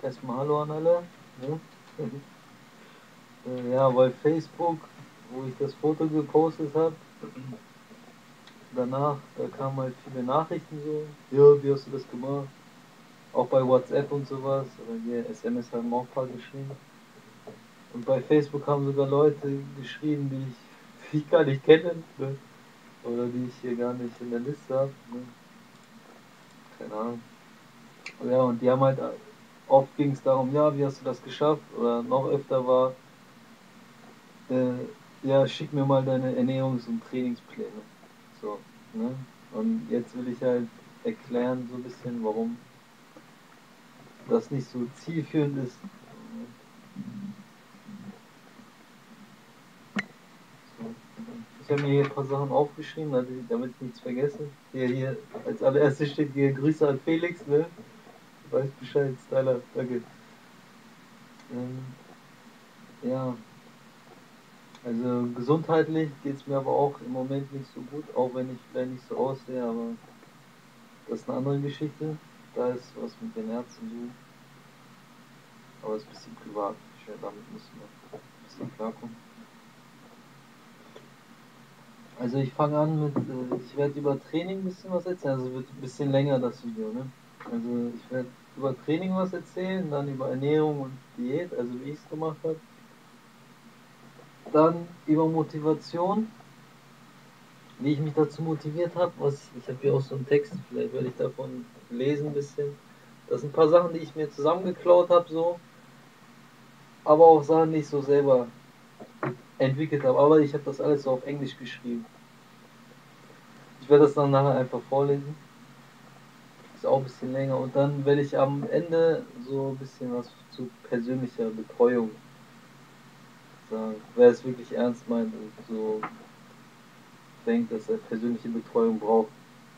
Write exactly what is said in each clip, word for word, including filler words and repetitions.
erstmal Hallo an alle. Ne? äh, ja, bei Facebook, wo ich das Foto gepostet habe, danach, da kamen halt viele Nachrichten so, ja, wie hast du das gemacht? Auch bei WhatsApp und sowas, oder hier S M S haben auch ein paar geschrieben. Und bei Facebook haben sogar Leute geschrieben, die ich, die ich gar nicht kenne, ne? Oder die ich hier gar nicht in der Liste habe. Ne? Keine Ahnung. Ja, und die haben halt, oft ging es darum, ja, wie hast du das geschafft? Oder noch öfter war, äh, ja, schick mir mal deine Ernährungs- und Trainingspläne. So, ne? Und jetzt will ich halt erklären, so ein bisschen, warum das nicht so zielführend ist. So. Ich habe mir hier ein paar Sachen aufgeschrieben, damit ich nichts vergesse. Hier, hier, als allererstes steht hier Grüße an Felix, ne? Du weißt Bescheid, Styler, danke. Ähm, ja, also gesundheitlich geht es mir aber auch im Moment nicht so gut, auch wenn ich vielleicht nicht so aussehe, aber das ist eine andere Geschichte. Da ist was mit den Ärzten so. Aber es ist ein bisschen privat. Ich werde damit müssen wir ein bisschen klarkommen. Also ich fange an mit, äh, ich werde über Training ein bisschen was erzählen. Also wird ein bisschen länger das Video, ne? Also ich werde über Training was erzählen, dann über Ernährung und Diät, also wie ich es gemacht habe. Dann über Motivation, wie ich mich dazu motiviert habe. Was, ich habe hier auch so einen Text, vielleicht werde ich davon lesen ein bisschen. Das sind ein paar Sachen, die ich mir zusammengeklaut habe, so. Aber auch Sachen, die ich so selber entwickelt habe. Aber ich habe das alles so auf Englisch geschrieben. Ich werde das dann nachher einfach vorlesen. Ist auch ein bisschen länger. Und dann werde ich am Ende so ein bisschen was zu persönlicher Betreuung sagen. Wer es wirklich ernst meint und so denkt, dass er persönliche Betreuung braucht.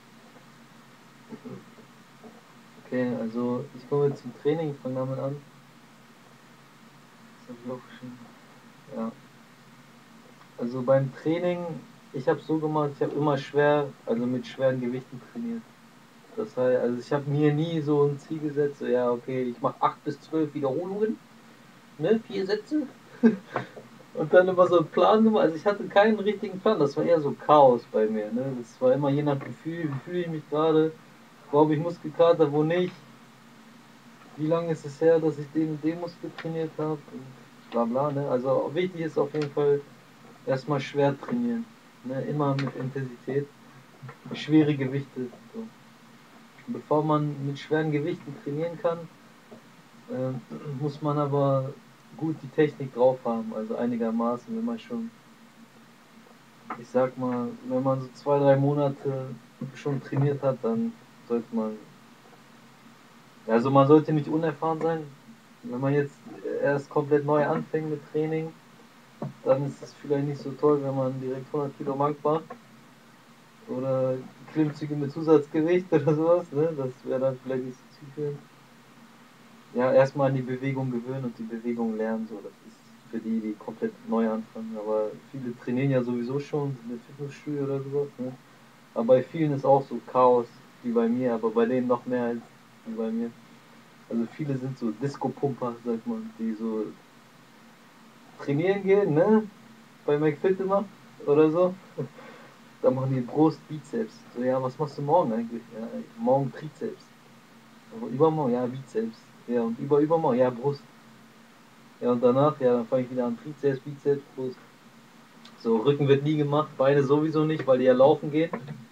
Okay, also ich komme jetzt zum Training, ich fange damit an. Das habe ich aufgeschrieben. Ja. Also beim Training, ich habe so gemacht, ich habe immer schwer, also mit schweren Gewichten trainiert. Das heißt, also ich habe mir nie so ein Ziel gesetzt, so ja, okay, ich mache acht bis zwölf Wiederholungen, ne, vier Sätze. Und dann immer so einen Plan gemacht. Also ich hatte keinen richtigen Plan, das war eher so Chaos bei mir. Ne? Das war immer je nach Gefühl, wie fühle ich mich gerade, wo habe ich Muskelkater, wo nicht, wie lange ist es her, dass ich den und den Muskel trainiert habe und bla bla. Ne? Also wichtig ist auf jeden Fall erstmal schwer trainieren. Ne? Immer mit Intensität, schwere Gewichte. So. Bevor man mit schweren Gewichten trainieren kann, äh, muss man aber gut die Technik drauf haben, also einigermaßen, wenn man schon, ich sag mal, wenn man so zwei, drei Monate schon trainiert hat, dann sollte man, also man sollte nicht unerfahren sein. Wenn man jetzt erst komplett neu anfängt mit Training, dann ist es vielleicht nicht so toll, wenn man direkt hundert Kilo Mark macht oder Klimmzüge mit Zusatzgewicht oder sowas, ne? Das wäre dann vielleicht nicht so zielführend. Ja, erstmal an die Bewegung gewöhnen und die Bewegung lernen, so, das ist für die, die komplett neu anfangen, aber viele trainieren ja sowieso schon in der Fitnessstudio oder sowas, ne? Aber bei vielen ist auch so Chaos wie bei mir, aber bei denen noch mehr als wie bei mir. Also viele sind so Disco-Pumper, sagt man, die so trainieren gehen, ne? Bei McFit immer oder so. Da machen die Brust, Bizeps. So, ja, was machst du morgen eigentlich? Ja, morgen Trizeps. Aber übermorgen, ja, Bizeps. Ja, und über übermorgen, ja, Brust. Ja, und danach, ja, dann fange ich wieder an. Trizeps, Bizeps, Brust. So, Rücken wird nie gemacht, Beine sowieso nicht, weil die ja laufen gehen.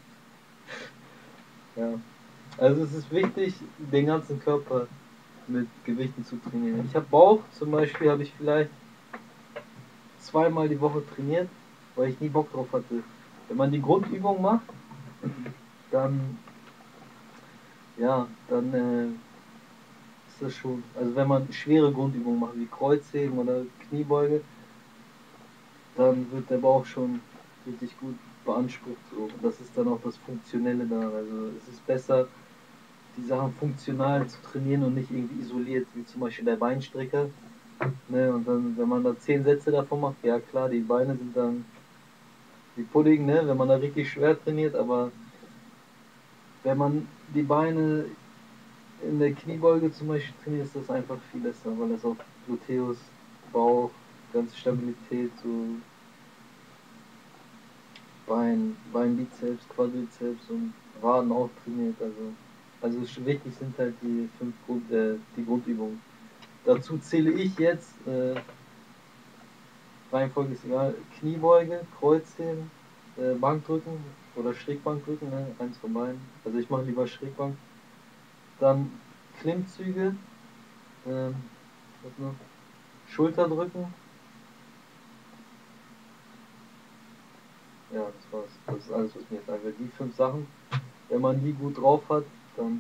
Ja. Also es ist wichtig, den ganzen Körper mit Gewichten zu trainieren. Ich habe Bauch, zum Beispiel habe ich vielleicht zweimal die Woche trainiert, weil ich nie Bock drauf hatte. Wenn man die Grundübung macht, dann, ja, dann äh, ist das schon, also wenn man schwere Grundübungen macht, wie Kreuzheben oder Kniebeuge, dann wird der Bauch schon richtig gut beansprucht. So. Das ist dann auch das Funktionelle da. Also es ist besser, die Sachen funktional zu trainieren und nicht irgendwie isoliert, wie zum Beispiel der Beinstrecker. Ne? Und dann, wenn man da zehn Sätze davon macht, ja klar, die Beine sind dann wie Pudding, ne? Wenn man da richtig schwer trainiert, aber wenn man die Beine in der Kniebeuge zum Beispiel trainierst du das einfach viel besser, weil das auch Gluteus, Bauch, ganze Stabilität, so Bein, Beinbizeps, Quadrizeps und Waden auch trainiert. Also, also wichtig sind halt die fünf Grund, äh, die Grundübungen. Dazu zähle ich jetzt, äh, Reihenfolge ist egal, Kniebeuge, Kreuzheben, äh, Bankdrücken oder Schrägbankdrücken, ne? Eins von beiden. Also ich mache lieber Schrägbank. Dann Klimmzüge, ähm, was noch? Schulterdrücken. Ja, das war's. Das ist alles, was mir jetzt einfällt. Die fünf Sachen, wenn man die gut drauf hat, dann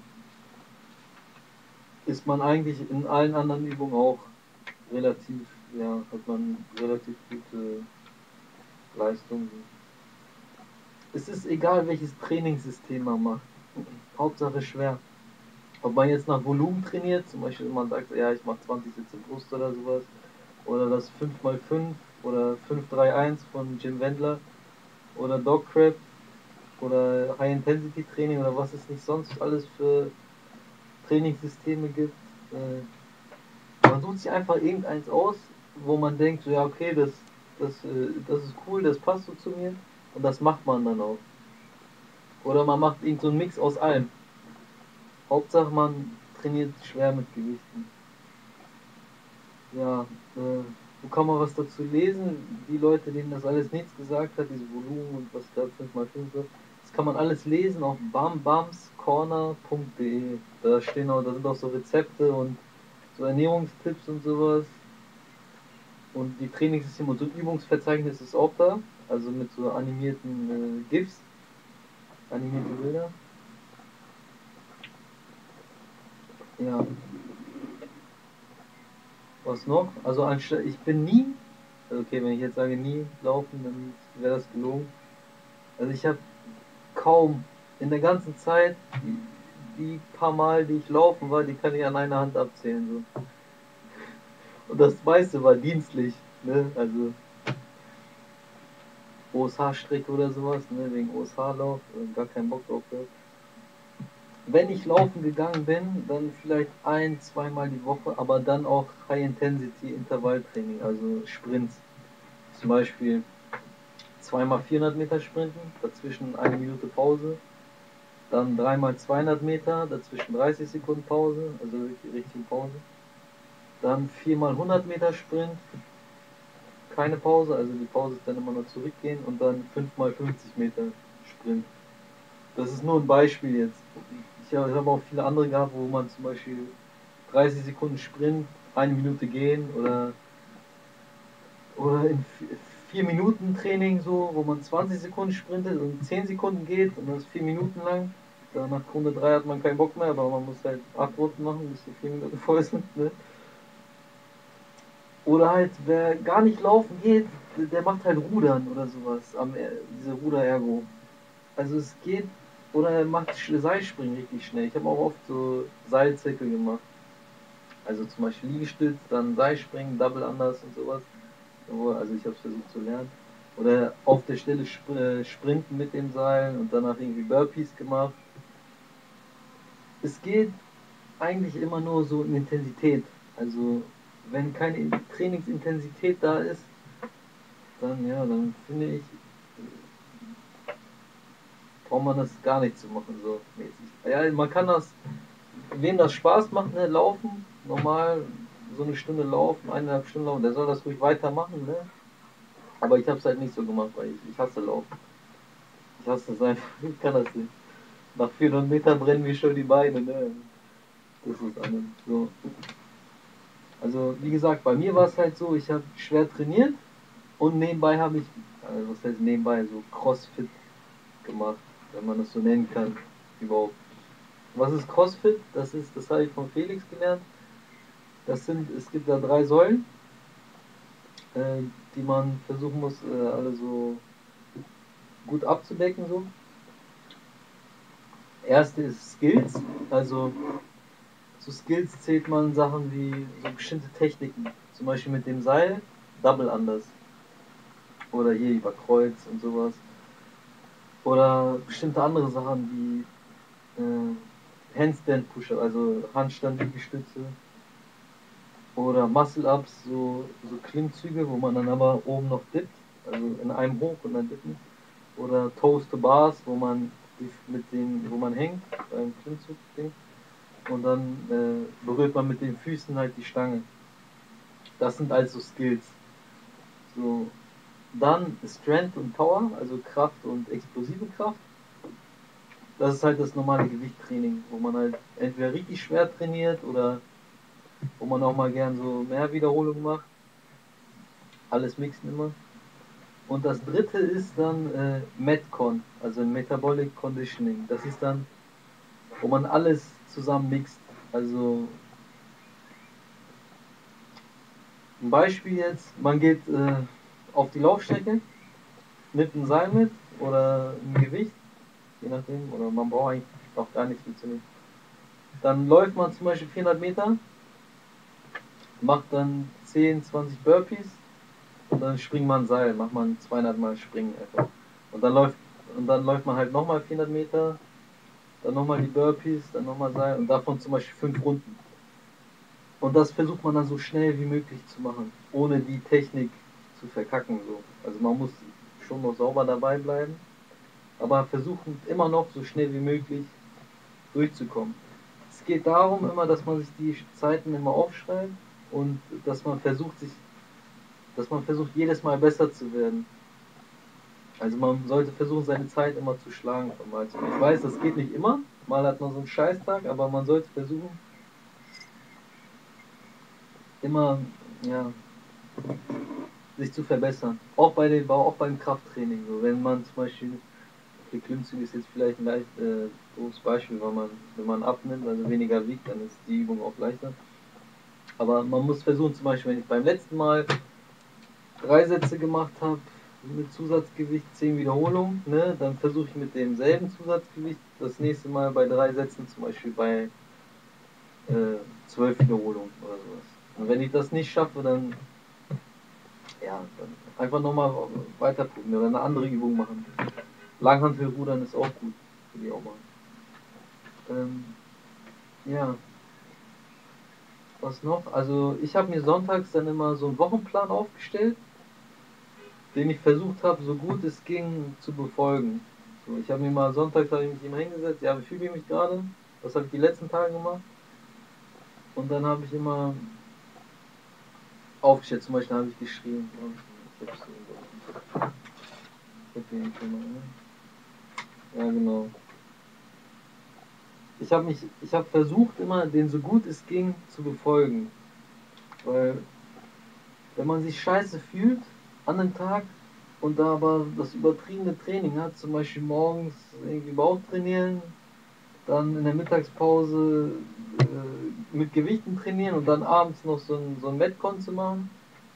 ist man eigentlich in allen anderen Übungen auch relativ, ja, hat man relativ gute Leistung. Es ist egal, welches Trainingssystem man macht. Hauptsache schwer. Ob man jetzt nach Volumen trainiert, zum Beispiel man sagt, ja, ich mache zwanzig Sätze Brust oder sowas, oder das fünf mal fünf oder fünf drei eins von Jim Wendler, oder Dog Crab, oder High Intensity Training, oder was es nicht sonst alles für Trainingssysteme gibt. Man sucht sich einfach irgendeins aus, wo man denkt, so, ja, okay, das, das, das ist cool, das passt so zu mir, und das macht man dann auch. Oder man macht irgend so einen Mix aus allem. Hauptsache man trainiert schwer mit Gewichten. Ja, äh, wo kann man was dazu lesen? Die Leute, denen das alles nichts gesagt hat, diese Volumen und was da fünf mal fünf wird, das kann man alles lesen auf bambamscorner punkt de. Da stehen auch, da sind auch so Rezepte und so Ernährungstipps und sowas. Und die Trainingssysteme und so ein Übungsverzeichnis ist auch da, also mit so animierten äh, GIFs, animierte Bilder. Ja, was noch? Also anstatt, ich bin nie, also okay, wenn ich jetzt sage nie laufen, dann wäre das gelogen. Also ich habe kaum in der ganzen Zeit, die, die paar Mal, die ich laufen war, die kann ich an einer Hand abzählen. So. Und das meiste war dienstlich, ne? Also O S H-Strecke oder sowas, ne? Wegen O S H-Lauf, gar keinen Bock drauf gehabt. Wenn ich laufen gegangen bin, dann vielleicht ein, zweimal die Woche, aber dann auch High-Intensity-Intervalltraining, also Sprints. Zum Beispiel zweimal vierhundert Meter Sprinten, dazwischen eine Minute Pause. Dann dreimal zweihundert Meter, dazwischen dreißig Sekunden Pause, also wirklich richtige Pause. Dann viermal hundert Meter Sprint, keine Pause, also die Pause ist dann immer nur zurückgehen. Und dann fünfmal fünfzig Meter Sprint. Das ist nur ein Beispiel jetzt. Ich habe auch viele andere gehabt, wo man zum Beispiel dreißig Sekunden Sprint, eine Minute gehen oder, oder in vier Minuten Training so, wo man zwanzig Sekunden sprintet und zehn Sekunden geht und das vier Minuten lang. Da nach Runde drei hat man keinen Bock mehr, aber man muss halt acht Runden machen, bis die vier Minuten voll sind. Ne? Oder halt, wer gar nicht laufen geht, der macht halt Rudern oder sowas, am, diese Ruder-Ergo. Also es geht, oder er macht Seilspringen richtig schnell. Ich habe auch oft so Seilzirkel gemacht. Also zum Beispiel Liegestütz, dann Seilspringen, Double Unders und sowas. Also ich habe es versucht zu lernen. Oder auf der Stelle sp äh, sprinten mit dem Seil und danach irgendwie Burpees gemacht. Es geht eigentlich immer nur so in Intensität. Also wenn keine Trainingsintensität da ist, dann ja, dann finde ich, braucht man das gar nicht zu machen, so mäßig. Ja, man kann das, wem das Spaß macht, ne, laufen, normal so eine Stunde laufen, eineinhalb Stunden laufen, der soll das ruhig weitermachen, ne? Aber ich habe es halt nicht so gemacht, weil ich, ich hasse Laufen. Ich hasse es einfach, ich kann das nicht. Nach vierhundert Metern brennen mir schon die Beine, ne? Das ist alles so. Also wie gesagt, bei mir war es halt so, ich habe schwer trainiert und nebenbei habe ich, also was heißt nebenbei, so Crossfit gemacht, wenn man das so nennen kann, überhaupt. Was ist Crossfit? Das ist, das habe ich von Felix gelernt. Das sind, es gibt da drei Säulen, äh, die man versuchen muss, äh, alle so gut abzudecken. So. Erste ist Skills, also zu Skills zählt man Sachen wie so bestimmte Techniken, zum Beispiel mit dem Seil, Double Unders oder hier über Kreuz und sowas. Oder bestimmte andere Sachen wie äh, Handstand Push-Up, also Handstand Liegestütze oder Muscle-Ups, so, so Klimmzüge, wo man dann aber oben noch dippt, also in einem hoch und dann dippen. Oder Toes to Bars, wo man die, mit den, wo man hängt beim Klimmzug-Ding und dann äh, berührt man mit den Füßen halt die Stange. Das sind also Skills. So, dann Strength und Power, also Kraft und explosive Kraft. Das ist halt das normale Gewichttraining, wo man halt entweder richtig schwer trainiert oder wo man auch mal gern so mehr Wiederholungen macht. Alles mixen immer. Und das dritte ist dann äh, Metcon, also Metabolic Conditioning. Das ist dann, wo man alles zusammen mixt. Also ein Beispiel jetzt, man geht äh, auf die Laufstrecke, nimmt ein Seil mit oder ein Gewicht, je nachdem, oder man braucht eigentlich auch gar nichts mitzunehmen. Dann läuft man zum Beispiel vierhundert Meter, macht dann zehn, zwanzig Burpees und dann springt man ein Seil, macht man zweihundert Mal Springen einfach. Und dann läuft, und dann läuft man halt nochmal vierhundert Meter, dann nochmal die Burpees, dann nochmal Seil und davon zum Beispiel fünf Runden. Und das versucht man dann so schnell wie möglich zu machen, ohne die Technik zu verkacken. So. Also man muss schon noch sauber dabei bleiben, aber versuchen immer noch so schnell wie möglich durchzukommen. Es geht darum immer, dass man sich die Zeiten immer aufschreibt und dass man versucht, sich, dass man versucht, jedes Mal besser zu werden. Also man sollte versuchen, seine Zeit immer zu schlagen von Mal zu Mal. Ich weiß, das geht nicht immer. Mal hat man so einen Scheißtag, aber man sollte versuchen, immer, ja, sich zu verbessern. Auch bei den, auch beim Krafttraining. So, wenn man zum Beispiel, okay, Klimmzüge ist jetzt vielleicht ein leicht äh, doofes Beispiel, weil man, wenn man abnimmt, also weniger wiegt, dann ist die Übung auch leichter. Aber man muss versuchen, zum Beispiel, wenn ich beim letzten Mal drei Sätze gemacht habe mit Zusatzgewicht, zehn Wiederholungen, ne, dann versuche ich mit demselben Zusatzgewicht das nächste Mal bei drei Sätzen zum Beispiel bei äh, zwölf Wiederholungen oder sowas. Und wenn ich das nicht schaffe, dann ja, dann einfach nochmal weiter probieren oder eine andere Übung machen. Langhantelrudern ist auch gut, würde ich auch machen. Ähm, ja, was noch? Also ich habe mir sonntags dann immer so einen Wochenplan aufgestellt, den ich versucht habe, so gut es ging, zu befolgen. So, ich habe mir mal sonntags habe ich mich immer hingesetzt, ja, wie fühle ich mich gerade? Was habe ich die letzten Tage gemacht? Und dann habe ich immer aufgestellt, zum Beispiel habe ich geschrieben. Ich habe hab hier nicht immer, ne? Ja, genau. Ich habe mich, ich habe versucht immer, den so gut es ging zu befolgen. Weil wenn man sich scheiße fühlt an einem Tag und da aber das übertriebene Training hat, zum Beispiel morgens irgendwie Bauch trainieren, dann in der Mittagspause äh, mit Gewichten trainieren und dann abends noch so ein, so ein Metcon zu machen.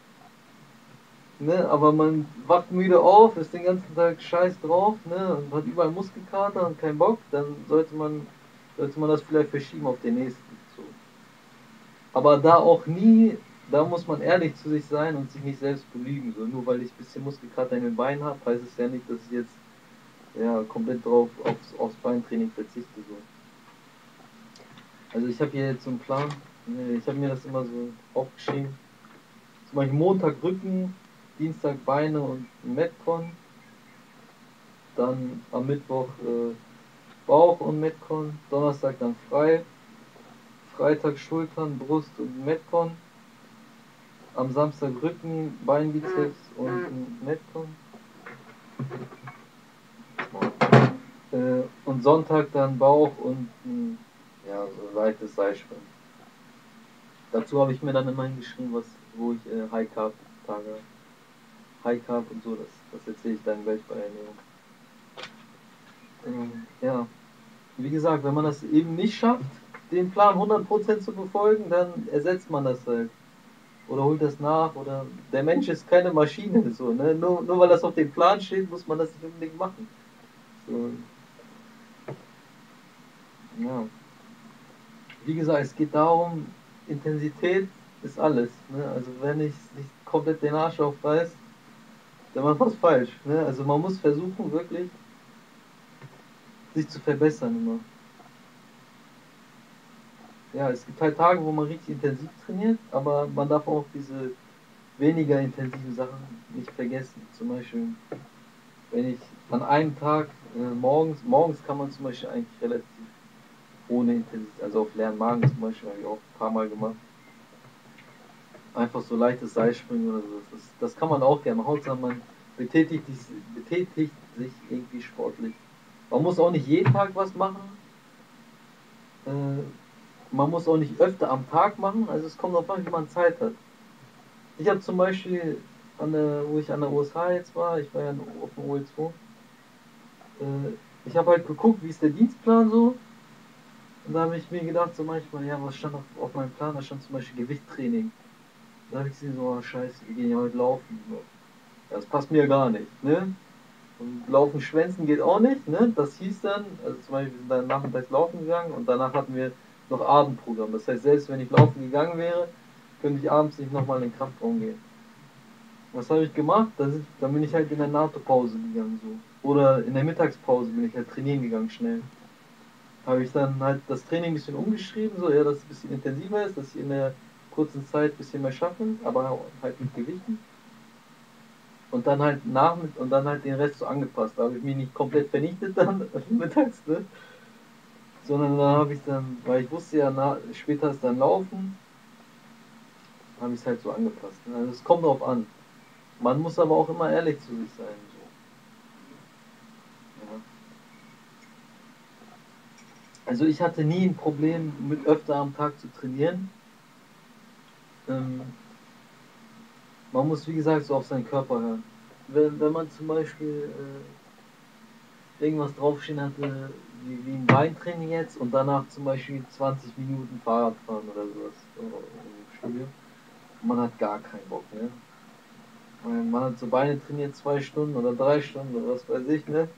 Ne? Aber man wacht müde auf, ist den ganzen Tag scheiß drauf, ne? Und hat überall Muskelkater und keinen Bock, dann sollte man, sollte man das vielleicht verschieben auf den nächsten. So. Aber da auch nie, da muss man ehrlich zu sich sein und sich nicht selbst belügen. So, nur weil ich ein bisschen Muskelkater in den Beinen habe, heißt es ja nicht, dass ich jetzt ja, komplett drauf aufs, aufs Beintraining verzichte. So. Also ich habe hier jetzt so einen Plan, ich habe mir das immer so aufgeschrieben. Zum Beispiel Montag Rücken, Dienstag Beine und ein Metcon. Dann am Mittwoch äh, Bauch und Metcon. Donnerstag dann frei. Freitag Schultern, Brust und Metcon. Am Samstag Rücken, Beinbizeps und ein Metcon. Äh, und Sonntag dann Bauch und ein ja, so leichtes Seilspringen. Dazu habe ich mir dann immer hingeschrieben, was, wo ich äh, High Carb Tage, High Carb und so, das, das erzähle ich dann gleich bei der Ernährung. Ähm, ja, wie gesagt, wenn man das eben nicht schafft, den Plan hundert Prozent zu befolgen, dann ersetzt man das halt. Oder holt das nach, oder der Mensch ist keine Maschine, so, ne? Nur, nur weil das auf dem Plan steht, muss man das nicht unbedingt machen. So, ja. Wie gesagt, es geht darum, Intensität ist alles. Ne? Also wenn ich nicht komplett den Arsch aufreiß, dann macht was falsch. Ne? Also man muss versuchen, wirklich sich zu verbessern immer. ja, es gibt halt Tage, wo man richtig intensiv trainiert, aber man darf auch diese weniger intensiven Sachen nicht vergessen. Zum Beispiel, wenn ich an einem Tag äh, morgens, morgens kann man zum Beispiel eigentlich relativ ohne Intensität, also auf leeren Magen zum Beispiel, habe ich auch ein paar Mal gemacht. Einfach so leichtes Seilspringen oder so. Das, das kann man auch gerne. Hauptsache man betätigt, betätigt sich irgendwie sportlich. Man muss auch nicht jeden Tag was machen. Äh, man muss auch nicht öfter am Tag machen. Also es kommt darauf an, wie man Zeit hat. Ich habe zum Beispiel, an der, wo ich an der U S H jetzt war, ich war ja auf dem O L zwei, äh, ich habe halt geguckt, wie ist der Dienstplan so. Und da habe ich mir gedacht, so manchmal, ja, was stand auf, auf meinem Plan? Da stand zum Beispiel Gewichttraining. Da habe ich gesehen, so, oh, scheiße, wir gehen ja heute laufen. So. Ja, das passt mir gar nicht, ne? Und laufen, schwänzen geht auch nicht, ne? Das hieß dann, also zum Beispiel, wir sind dann nachmittags laufen gegangen und danach hatten wir noch Abendprogramm. Das heißt, selbst wenn ich laufen gegangen wäre, könnte ich abends nicht nochmal in den Kraftraum gehen. Was habe ich gemacht? Da sind, dann bin ich halt in der NATO-Pause gegangen, so. Oder in der Mittagspause bin ich halt trainieren gegangen, schnell. Habe ich dann halt das Training ein bisschen umgeschrieben, so, ja, dass es ein bisschen intensiver ist, dass ich in der kurzen Zeit ein bisschen mehr schaffe, aber halt mit Gewichten. Und dann halt nach und dann halt den Rest so angepasst. Da habe ich mich nicht komplett vernichtet dann mittags, ne? Sondern dann habe ich dann, weil ich wusste ja, na, später ist dann Laufen, habe ich es halt so angepasst. Ne? Also es kommt drauf an. Man muss aber auch immer ehrlich zu sich sein. So. Ja. Also ich hatte nie ein Problem mit öfter am Tag zu trainieren. Ähm, man muss wie gesagt so auf seinen Körper hören. Wenn, wenn man zum Beispiel äh, irgendwas draufstehen hatte, wie, wie ein Beintraining jetzt und danach zum Beispiel zwanzig Minuten Fahrrad fahren oder sowas so, im Studio, man hat gar keinen Bock, ne? Man hat so Beine trainiert zwei Stunden oder drei Stunden oder was weiß ich, ne?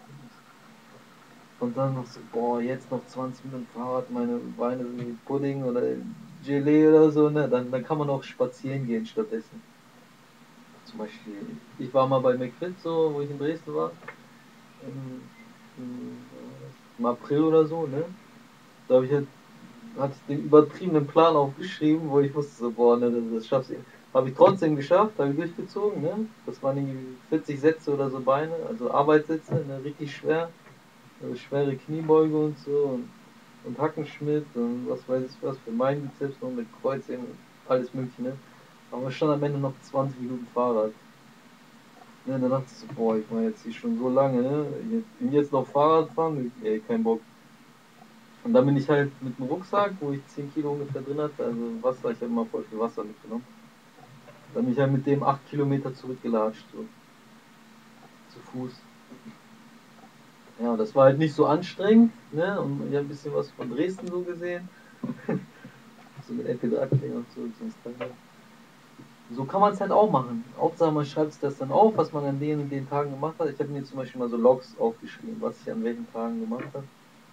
Und dann noch so, boah, jetzt noch zwanzig Minuten Fahrrad, meine Beine sind wie Pudding oder Gelee oder so, ne? Dann, dann kann man auch spazieren gehen stattdessen. Zum Beispiel, ich war mal bei McFit so, wo ich in Dresden war, im, im, im April oder so, ne? Da habe ich halt, hatte ich den übertriebenen Plan aufgeschrieben, wo ich wusste so, boah, ne, das, das schaffst du. Habe ich trotzdem geschafft, habe ich durchgezogen, ne? Das waren irgendwie vierzig Sätze oder so Beine, also Arbeitssätze, ne? Richtig schwer. Also schwere Kniebeuge und so und, und Hackenschmidt und was weiß ich was für mein Bizeps noch mit Kreuzheben und alles mögliche, ne? Aber schon am Ende noch zwanzig Minuten Fahrrad. Ne, dann dachte ich so, boah, ich mache jetzt hier schon so lange, ne? Jetzt, jetzt noch Fahrrad fahren, ey, kein Bock. Und dann bin ich halt mit dem Rucksack, wo ich zehn Kilo ungefähr drin hatte, also Wasser, ich habe immer voll viel Wasser mitgenommen. Dann bin ich halt mit dem acht Kilometer zurückgelatscht, so, zu Fuß. Ja, das war halt nicht so anstrengend, ne? Und ich habe ein bisschen was von Dresden so gesehen. So mit M P drei-Player und so. So kann man es halt auch machen. Hauptsache man schreibt sich das dann auf, was man an den und den Tagen gemacht hat. Ich habe mir zum Beispiel mal so Logs aufgeschrieben, was ich an welchen Tagen gemacht habe.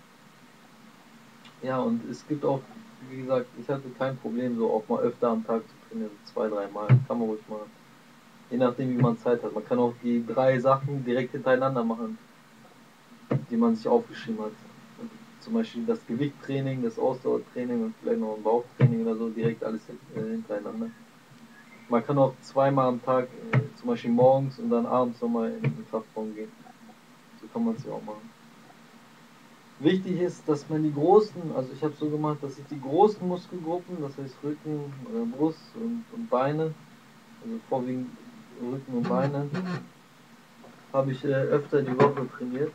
Ja, und es gibt auch, wie gesagt, ich hatte kein Problem, so auch mal öfter am Tag zu trainieren, zwei, dreimal. Kann man ruhig machen. Je nachdem, wie man Zeit hat. Man kann auch die drei Sachen direkt hintereinander machen, die man sich aufgeschrieben hat. Zum Beispiel das Gewichttraining, das Ausdauertraining und vielleicht noch ein Bauchtraining oder so, direkt alles hintereinander. Man kann auch zweimal am Tag, äh, zum Beispiel morgens und dann abends nochmal in den Kraftraum gehen. So kann man es ja auch machen. Wichtig ist, dass man die großen, also ich habe so gemacht, dass ich die großen Muskelgruppen, das heißt Rücken, äh, Brust und, und Beine, also vorwiegend Rücken und Beine, habe ich äh, öfter die Woche trainiert.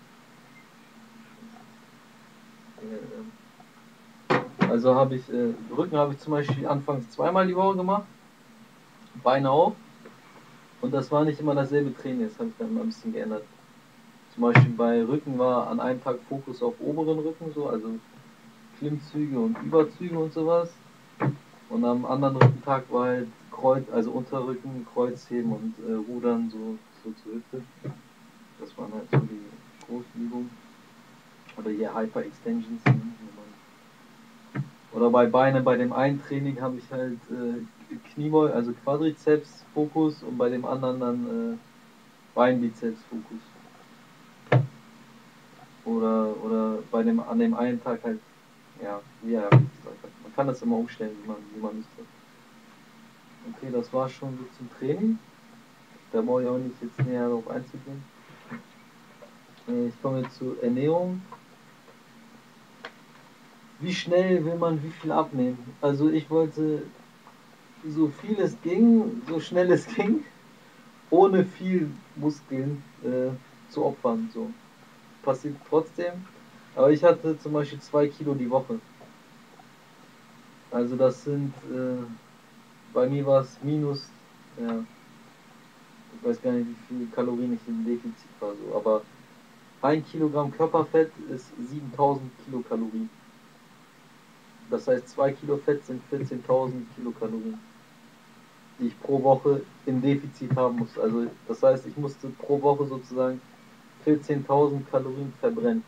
Also habe ich, äh, Rücken habe ich zum Beispiel anfangs zweimal die Woche gemacht, Beine auch. Und das war nicht immer dasselbe Training, das habe ich dann mal ein bisschen geändert. Zum Beispiel bei Rücken war an einem Tag Fokus auf oberen Rücken, so, also Klimmzüge und Überzüge und sowas. Und am anderen Rückentag war halt Kreuz, also Unterrücken, Kreuzheben und äh, Rudern so, so zur Hüfte. Das waren halt so die großen Übungen. Oder hier Hyper Extensions. Oder bei Beine, bei dem einen Training habe ich halt äh, Kniebeuge, also Quadrizeps Fokus und bei dem anderen dann äh, Beinbizeps Fokus. Oder, oder bei dem, an dem einen Tag halt Ja, wie er gesagt hat. Man kann das immer umstellen, wie man, wie man möchte. Okay, das war schon so zum Training. Da brauche ich auch nicht jetzt näher darauf einzugehen. Ich komme jetzt zur Ernährung. Wie schnell will man wie viel abnehmen? Also ich wollte so viel es ging, so schnell es ging, ohne viel Muskeln äh, zu opfern. So. Passiert trotzdem. Aber ich hatte zum Beispiel zwei Kilo die Woche. Also das sind, äh, bei mir war es minus, ja, ich weiß gar nicht, wie viele Kalorien ich im Defizit war. So. Aber ein Kilogramm Körperfett ist siebentausend Kilokalorien. Das heißt, zwei Kilo Fett sind vierzehntausend Kilokalorien, die ich pro Woche im Defizit haben muss. Also das heißt, ich musste pro Woche sozusagen vierzehntausend Kalorien verbrennen.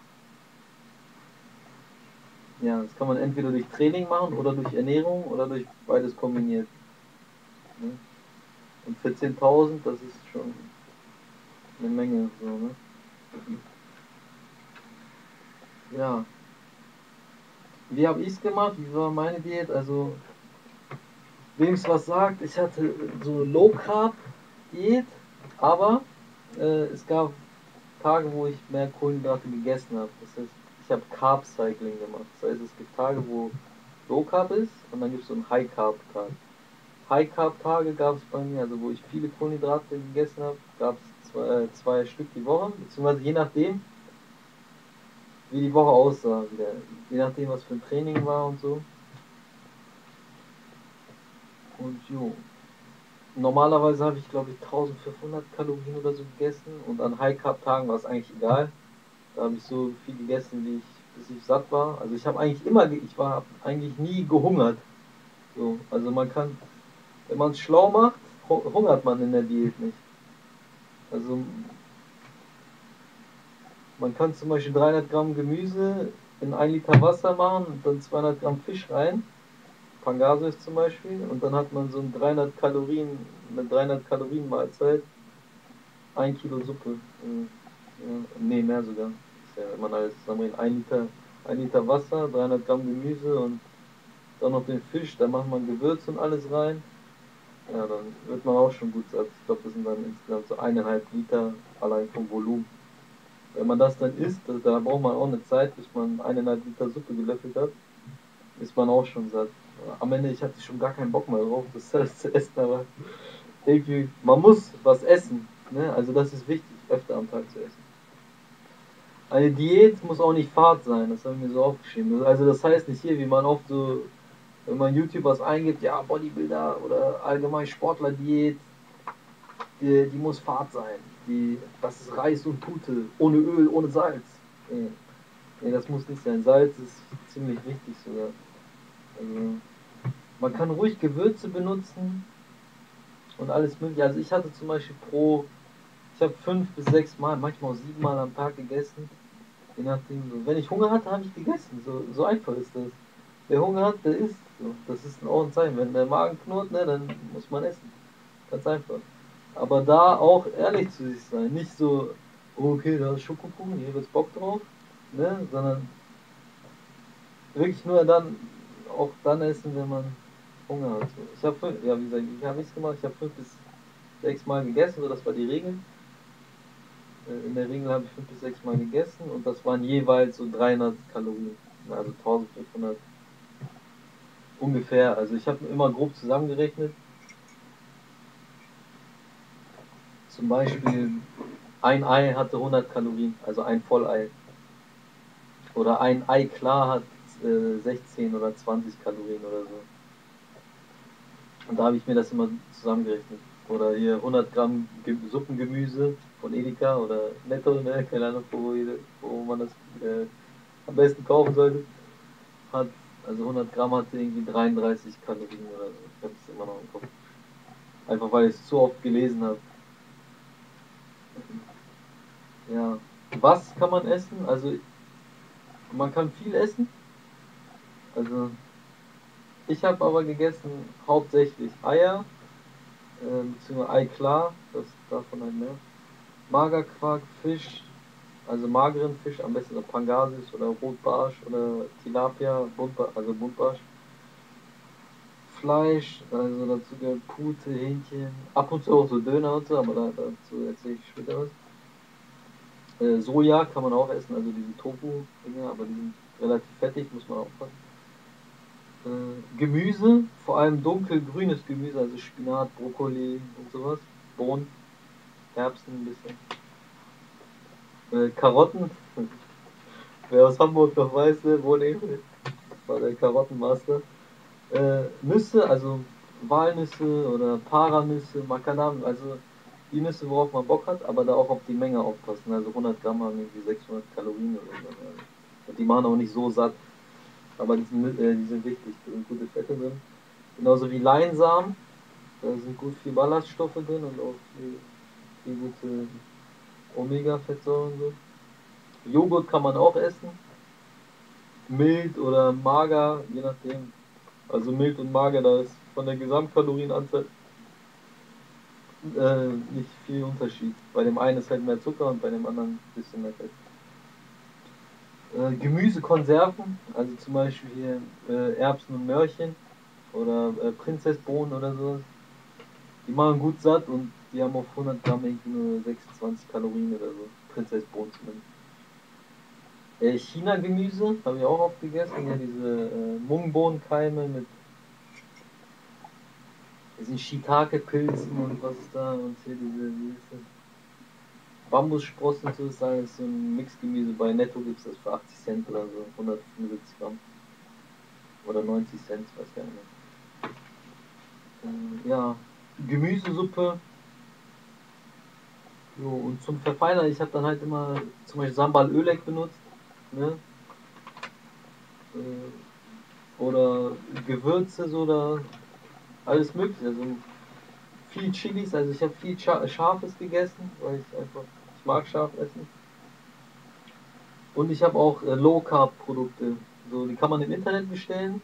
Ja, das kann man entweder durch Training machen oder durch Ernährung oder durch beides kombiniert. Ne? Und vierzehntausend, das ist schon eine Menge. So, ne? Ja, wie habe ich es gemacht? Wie war meine Diät? Also, wem es was sagt, ich hatte so Low Carb Diät, aber äh, es gab Tage, wo ich mehr Kohlenhydrate gegessen habe. Das heißt, ich habe Carb Cycling gemacht. Das heißt, es gibt Tage, wo Low Carb ist und dann gibt es so einen High Carb Tag. High Carb Tage gab es bei mir, also wo ich viele Kohlenhydrate gegessen habe, gab es zwei, äh, zwei Stück die Woche, beziehungsweise je nachdem, wie die Woche aussah, wieder. Je nachdem, was für ein Training war und so. Und jo, normalerweise habe ich glaube ich eintausendfünfhundert Kalorien oder so gegessen und an High Carb Tagen war es eigentlich egal. Da habe ich so viel gegessen, wie ich, bis ich satt war. Also ich habe eigentlich immer, ich war eigentlich nie gehungert. So, also man kann, wenn man es schlau macht, hungert man in der Diät nicht. Also man kann zum Beispiel dreihundert Gramm Gemüse in ein Liter Wasser machen und dann zweihundert Gramm Fisch rein. Pangasius zum Beispiel. Und dann hat man so ein dreihundert Kalorien, eine dreihundert Kalorien Mahlzeit. Ein Kilo Suppe. Ja, nee, mehr sogar. Ist ja, wenn man alles zusammenbringt, ein Liter, ein Liter Wasser, dreihundert Gramm Gemüse und dann noch den Fisch, da macht man Gewürz und alles rein. Ja, dann wird man auch schon gut satt. Ich glaube, das sind dann insgesamt so eineinhalb Liter allein vom Volumen. Wenn man das dann isst, da braucht man auch eine Zeit, bis man eineinhalb Liter Suppe gelöffelt hat, ist man auch schon satt. Am Ende, ich hatte schon gar keinen Bock mehr drauf, das alles zu essen, aber irgendwie, man muss was essen. Ne? Also das ist wichtig, öfter am Tag zu essen. Eine Diät muss auch nicht Fad sein, das haben wir so aufgeschrieben. Also das heißt nicht hier, wie man oft so, wenn man YouTube was eingibt, ja, Bodybuilder oder allgemein Sportler-Diät, die, die muss Fad sein. Die, das ist Reis und Pute, ohne Öl, ohne Salz. Nee, nee, das muss nicht sein. Salz ist ziemlich wichtig sogar. Also, man kann ruhig Gewürze benutzen und alles mögliche. Also ich hatte zum Beispiel pro, ich habe fünf bis sechs Mal, manchmal auch sieben Mal am Tag gegessen. Je nachdem, so. Wenn ich Hunger hatte, habe ich gegessen. So, so einfach ist das. Wer Hunger hat, der isst. So. Das ist ein Ordnungszeichen. Wenn der Magen knurrt, ne, dann muss man essen. Ganz einfach. Aber da auch ehrlich zu sich sein. Nicht so, oh, okay, da ist Schokokuchen, hier wird Bock drauf. Ne? Sondern wirklich nur dann, auch dann essen, wenn man Hunger hat. So. Ich habe, ja, wie gesagt, ich habe nichts gemacht. Ich habe fünf bis sechs Mal gegessen, so das war die Regel. In der Regel habe ich fünf bis sechs Mal gegessen und das waren jeweils so dreihundert Kalorien. Also eintausendfünfhundert ungefähr. Also ich habe immer grob zusammengerechnet. Zum Beispiel ein Ei hatte hundert Kalorien, also ein Vollei. Oder ein Ei klar hat äh, sechzehn oder zwanzig Kalorien oder so. Und da habe ich mir das immer zusammengerechnet. Oder hier hundert Gramm Ge Suppengemüse von Edeka oder Netto, ne? Keine Ahnung, wo, wo man das äh, am besten kaufen sollte. Hat, also hundert Gramm hatte irgendwie dreiunddreißig Kalorien oder so. Ich habe es immer noch im Kopf. Einfach weil ich es zu oft gelesen habe. Ja. Was kann man essen? Also man kann viel essen. Also ich habe aber gegessen hauptsächlich Eier, äh, beziehungsweise Ei klar, das davon halt mehr. Magerquark, Fisch, also mageren Fisch, am besten so Pangasius oder Rotbarsch oder Tilapia, Buntbarsch, also Buntbarsch. Fleisch, also dazu gehört Pute, Hähnchen, ab und zu auch so Döner und so, aber da, dazu erzähle ich später was. Äh, Soja kann man auch essen, also diese Tofu-Dinge, aber die sind relativ fettig, muss man aufpassen. Äh, Gemüse, vor allem dunkelgrünes Gemüse, also Spinat, Brokkoli und sowas. Bohnen, Erbsen ein bisschen. Äh, Karotten, wer aus Hamburg noch weiß, ne, Wohne war der Karottenmaster. Äh, Nüsse, also Walnüsse oder Paranüsse, Macadamia, also die Nüsse, worauf man Bock hat, aber da auch auf die Menge aufpassen. Also hundert Gramm haben irgendwie sechshundert Kalorien oder so. Und die machen auch nicht so satt, aber die sind, äh, die sind wichtig, da sind gute Fette drin. Genauso wie Leinsamen, da sind gut viel Ballaststoffe drin und auch viel, viel gute Omega-Fettsäuren und so. Joghurt kann man auch essen, mild oder mager, je nachdem. Also mild und mager, da ist von der Gesamtkalorienanzahl äh, nicht viel Unterschied. Bei dem einen ist halt mehr Zucker und bei dem anderen ein bisschen mehr Fett. Äh, Gemüsekonserven, also zum Beispiel hier äh, Erbsen und Möhrchen oder äh, Prinzessbohnen oder sowas. Die machen gut satt und die haben auf hundert Gramm irgendwie nur sechsundzwanzig Kalorien oder so. Prinzessbohnen zumindest. Äh, China-Gemüse habe ich auch oft gegessen. Ja, diese äh, Mungbohnenkeime mit diesen Shiitake-Pilzen und was ist da und hier diese, wie ist das? Bambussprossen sozusagen, ist so ein Mixgemüse. Bei Netto gibt es das für achtzig Cent oder so, hundertfünfundsiebzig Gramm. Oder neunzig Cent, weiß gar nicht mehr. Äh, ja, Gemüsesuppe. Jo, und zum Verfeinern, ich habe dann halt immer zum Beispiel Sambal Öleg benutzt. Ne? Äh, oder Gewürze so oder alles mögliche. Also viel Chilis, also ich habe viel Scharfes gegessen, weil ich einfach, ich mag scharf essen. Und ich habe auch äh, Low Carb Produkte. So, die kann man im Internet bestellen.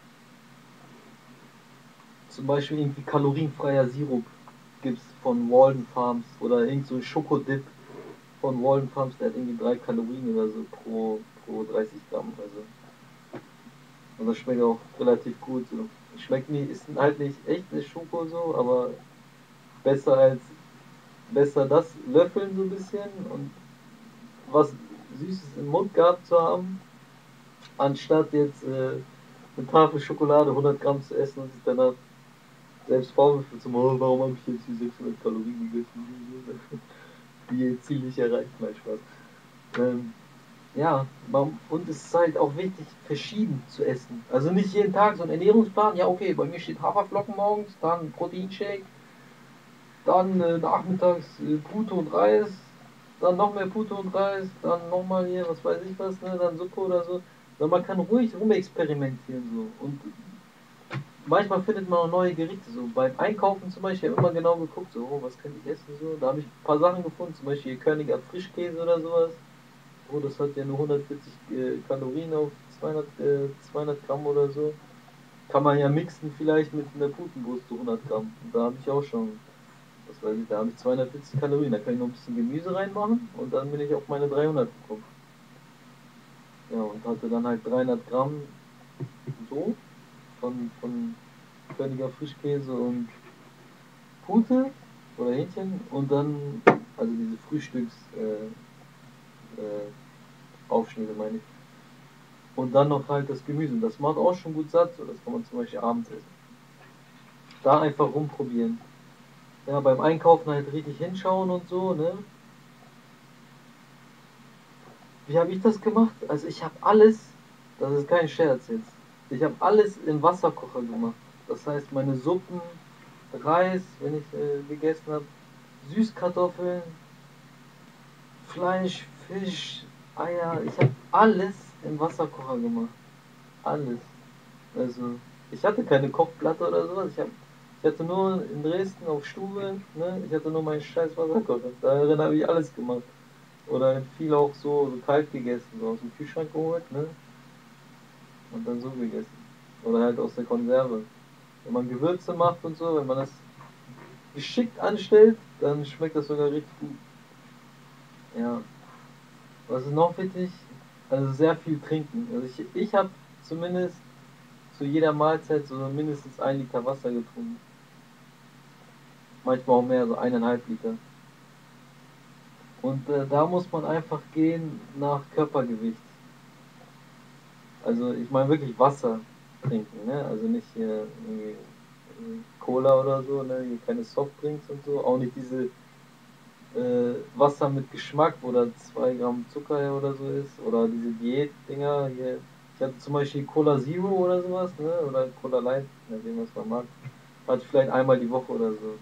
Zum Beispiel irgendwie kalorienfreier Sirup gibt es von Walden Farms oder irgend so ein Schokodip von Walden Farms, der hat irgendwie drei Kalorien oder so pro, pro dreißig Gramm. Also, und das schmeckt auch relativ gut. So. Schmeckt nicht, ist halt nicht echtes Schoko so, aber besser als besser das löffeln so ein bisschen und was Süßes im Mund gehabt zu haben, anstatt jetzt äh, eine Tafel Schokolade hundert Gramm zu essen und sich danach selbst Vorwürfe zu machen, warum habe ich jetzt die sechshundert Kalorien gegessen? Die Ziel nicht erreicht, mein Spaß. Ähm, ja, und es ist halt auch wichtig, verschieden zu essen. Also nicht jeden Tag so ein Ernährungsplan, ja okay, bei mir steht Haferflocken morgens, dann Proteinshake, dann äh, nachmittags äh, Pute und Reis, dann noch mehr Pute und Reis, dann nochmal hier, was weiß ich was, ne, dann Suppe oder so. Sondern man kann ruhig rumexperimentieren so. Und manchmal findet man auch neue Gerichte. So beim Einkaufen zum Beispiel, ich habe immer genau geguckt, so, oh, was könnte ich essen so. Da habe ich ein paar Sachen gefunden, zum Beispiel Körniger Frischkäse oder sowas. Oh, das hat ja nur hundertvierzig äh, Kalorien auf zweihundert, äh, zweihundert Gramm oder so. Kann man ja mixen vielleicht mit einer Putenbrust, so hundert Gramm. Und da habe ich auch schon, was weiß ich, da habe ich zweihundertvierzig Kalorien. Da kann ich noch ein bisschen Gemüse reinmachen und dann bin ich auf meine dreihundert gekommen. Ja, und hatte dann halt dreihundert Gramm so von, von Körniger Frischkäse und Pute oder Hähnchen und dann, also diese Frühstücks äh, äh, Aufschnitte meine ich. Und dann noch halt das Gemüse. Und das macht auch schon gut satt, so das kann man zum Beispiel abends essen. Da einfach rumprobieren. Ja, beim Einkaufen halt richtig hinschauen und so, ne? Wie habe ich das gemacht? Also ich habe alles, das ist kein Scherz jetzt, ich habe alles im Wasserkocher gemacht. Das heißt, meine Suppen, Reis, wenn ich äh, gegessen habe, Süßkartoffeln, Fleisch, Fisch, Eier, ich habe alles im Wasserkocher gemacht. Alles. Also, ich hatte keine Kochplatte oder sowas. Ich, hab, ich hatte nur in Dresden auf Stube, ne? Ich hatte nur meinen scheiß Wasserkocher. Darin habe ich alles gemacht. Oder viel auch so, so kalt gegessen, so aus dem Kühlschrank geholt, ne? Und dann so gegessen. Oder halt aus der Konserve. Wenn man Gewürze macht und so, wenn man das geschickt anstellt, dann schmeckt das sogar richtig gut. Ja. Was ist noch wichtig? Also sehr viel trinken. Also ich, ich habe zumindest zu jeder Mahlzeit so mindestens ein Liter Wasser getrunken. Manchmal auch mehr, so eineinhalb Liter. Und äh, da muss man einfach gehen nach Körpergewicht. Also ich meine wirklich Wasser trinken, ne? Also nicht hier irgendwie Cola oder so, ne? Hier keine Softdrinks und so. Auch nicht diese äh, Wasser mit Geschmack, wo da zwei Gramm Zucker oder so ist. Oder diese Diät-Dinger hier. Ich hatte zum Beispiel Cola Zero oder sowas, ne? Oder Cola Light, je nachdem was man mag. Hatte ich vielleicht einmal die Woche oder so.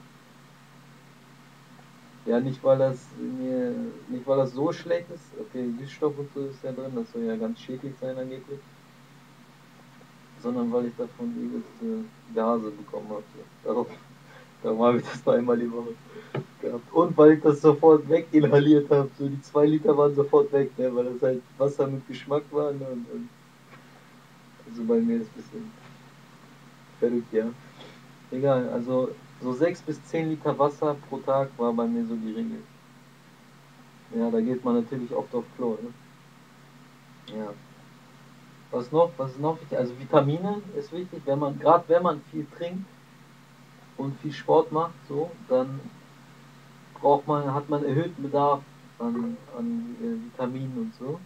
Ja, nicht weil das mir, nicht weil das so schlecht ist. Okay, Süßstoff und so ist ja drin, das soll ja ganz schädlich sein angeblich. Sondern weil ich davon übelste Gase bekommen habe. Darauf, darum habe ich das nur einmal die Woche gehabt. Und weil ich das sofort weg inhaliert habe. So die zwei Liter waren sofort weg, ne? Weil das halt Wasser mit Geschmack war. Ne? Und, und also bei mir ist es ein bisschen verrückt, ja. Egal, also so sechs bis zehn Liter Wasser pro Tag war bei mir so die Regel. Ja, da geht man natürlich oft auf Klo, ne? Ja. Was noch? Was ist noch wichtig? Also Vitamine ist wichtig, wenn man, gerade wenn man viel trinkt und viel Sport macht, so, dann braucht man, hat man erhöhten Bedarf an, an äh, Vitaminen und so.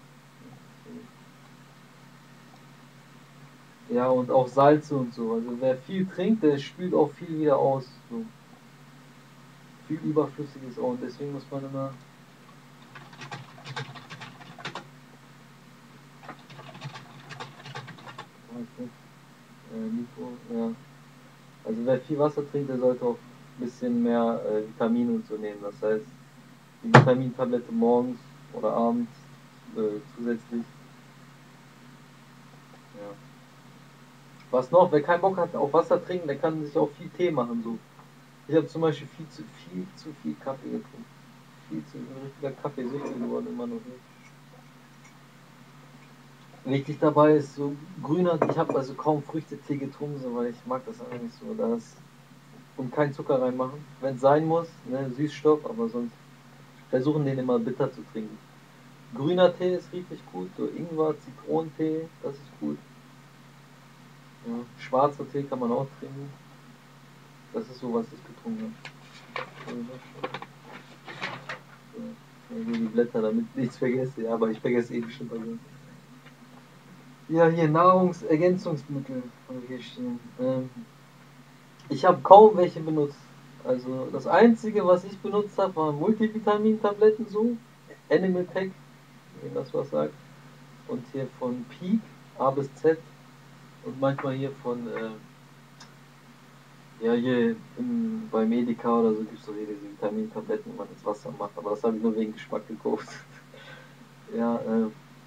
Ja, und auch Salze und so. Also wer viel trinkt, der spült auch viel wieder aus. So. Viel Überflüssiges auch. Und deswegen muss man immer. Äh, Mikro, ja. Also wer viel Wasser trinkt, der sollte auch ein bisschen mehr äh, Vitamine und so nehmen. Das heißt, die Vitamintablette morgens oder abends äh, zusätzlich. Ja. Was noch? Wer keinen Bock hat auf Wasser trinken, der kann sich auch viel Tee machen. So. Ich habe zum Beispiel viel zu viel zu viel Kaffee getrunken. Viel zu ein richtiger Kaffeesüchtig geworden immer noch nicht. Wichtig dabei ist so grüner, ich habe also kaum Früchtetee getrunken, so, weil ich mag das einfach nicht so. Das und keinen Zucker reinmachen. Wenn es sein muss, ne, Süßstoff, aber sonst versuchen den immer bitter zu trinken. Grüner Tee ist richtig gut, so Ingwer, Zitronentee, das ist gut. Ja. Schwarzer Tee kann man auch trinken. Das ist so, was ich getrunken habe. So. Ja, hier die Blätter, damit ich nichts vergesse, ja, aber ich vergesse eh bestimmt was. Ja, hier Nahrungsergänzungsmittel habe ich hier stehen. Ähm, ich habe kaum welche benutzt. Also das Einzige, was ich benutzt habe, waren Multivitamin-Tabletten so. Animal Pack, wenn das was sagt. Und hier von Peak, A bis Z. Und manchmal hier von, äh, ja hier im, bei Medica oder so gibt es so hier diese Vitamintabletten, die man ins Wasser macht. Aber das habe ich nur wegen Geschmack gekauft. Ja, äh,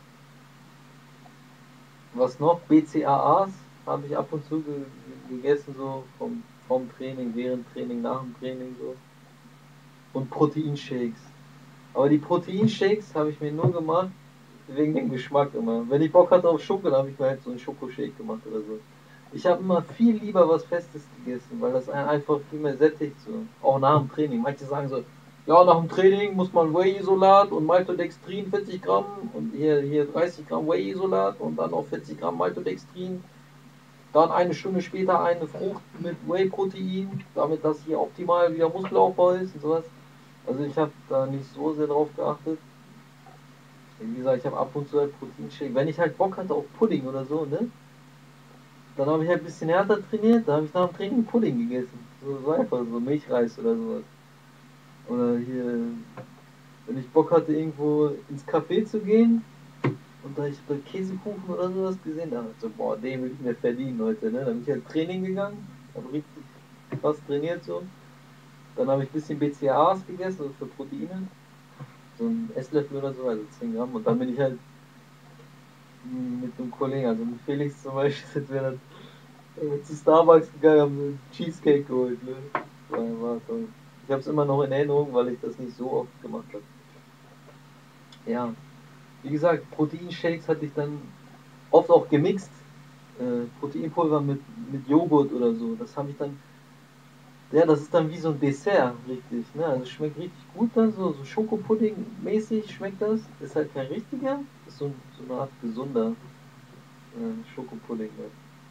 was noch? B C A As habe ich ab und zu ge gegessen, so vom, vom Training, während Training, nach dem Training so. Und Proteinshakes. Aber die Proteinshakes habe ich mir nur gemacht wegen dem Geschmack immer. Wenn ich Bock hatte auf Schoko, dann habe ich mir halt so einen Schokoshake gemacht oder so. Ich habe immer viel lieber was Festes gegessen, weil das einen einfach viel mehr sättigt, so. Auch nach dem Training. Manche sagen so, ja, nach dem Training muss man Whey-Isolat und Maltodextrin vierzig Gramm und hier, hier dreißig Gramm Whey-Isolat und dann noch vierzig Gramm Maltodextrin. Dann eine Stunde später eine Frucht mit Whey-Protein, damit das hier optimal wieder Muskelaufbau ist und sowas. Also ich habe da nicht so sehr drauf geachtet. Wie gesagt, ich habe ab und zu halt Proteinshake. Wenn ich halt Bock hatte auf Pudding oder so, ne? Dann habe ich halt ein bisschen härter trainiert, da habe ich nach dem Training Pudding gegessen. So, so einfach, so Milchreis oder sowas. Oder hier, wenn ich Bock hatte, irgendwo ins Café zu gehen und da ich da Käsekuchen oder sowas gesehen habe, so, boah, den will ich mir verdienen heute, ne? Dann bin ich halt Training gegangen, habe richtig fast trainiert so. Dann habe ich ein bisschen B C A As gegessen, also für Proteine. So ein Esslöffel oder so, also zehn Gramm. Und dann bin ich halt mit einem Kollegen, also mit Felix zum Beispiel, sind wir dann äh, zu Starbucks gegangen, haben so einen Cheesecake geholt. Ne? War, war toll. Ich habe es immer noch in Erinnerung, weil ich das nicht so oft gemacht habe. Ja, wie gesagt, Proteinshakes hatte ich dann oft auch gemixt. Äh, Proteinpulver mit, mit Joghurt oder so. Das habe ich dann Ja, das ist dann wie so ein Dessert, richtig. Ne? Also schmeckt richtig gut dann, so, so Schokopudding-mäßig schmeckt das. Ist halt kein richtiger, ist so, so eine Art gesunder äh, Schokopudding. Ne?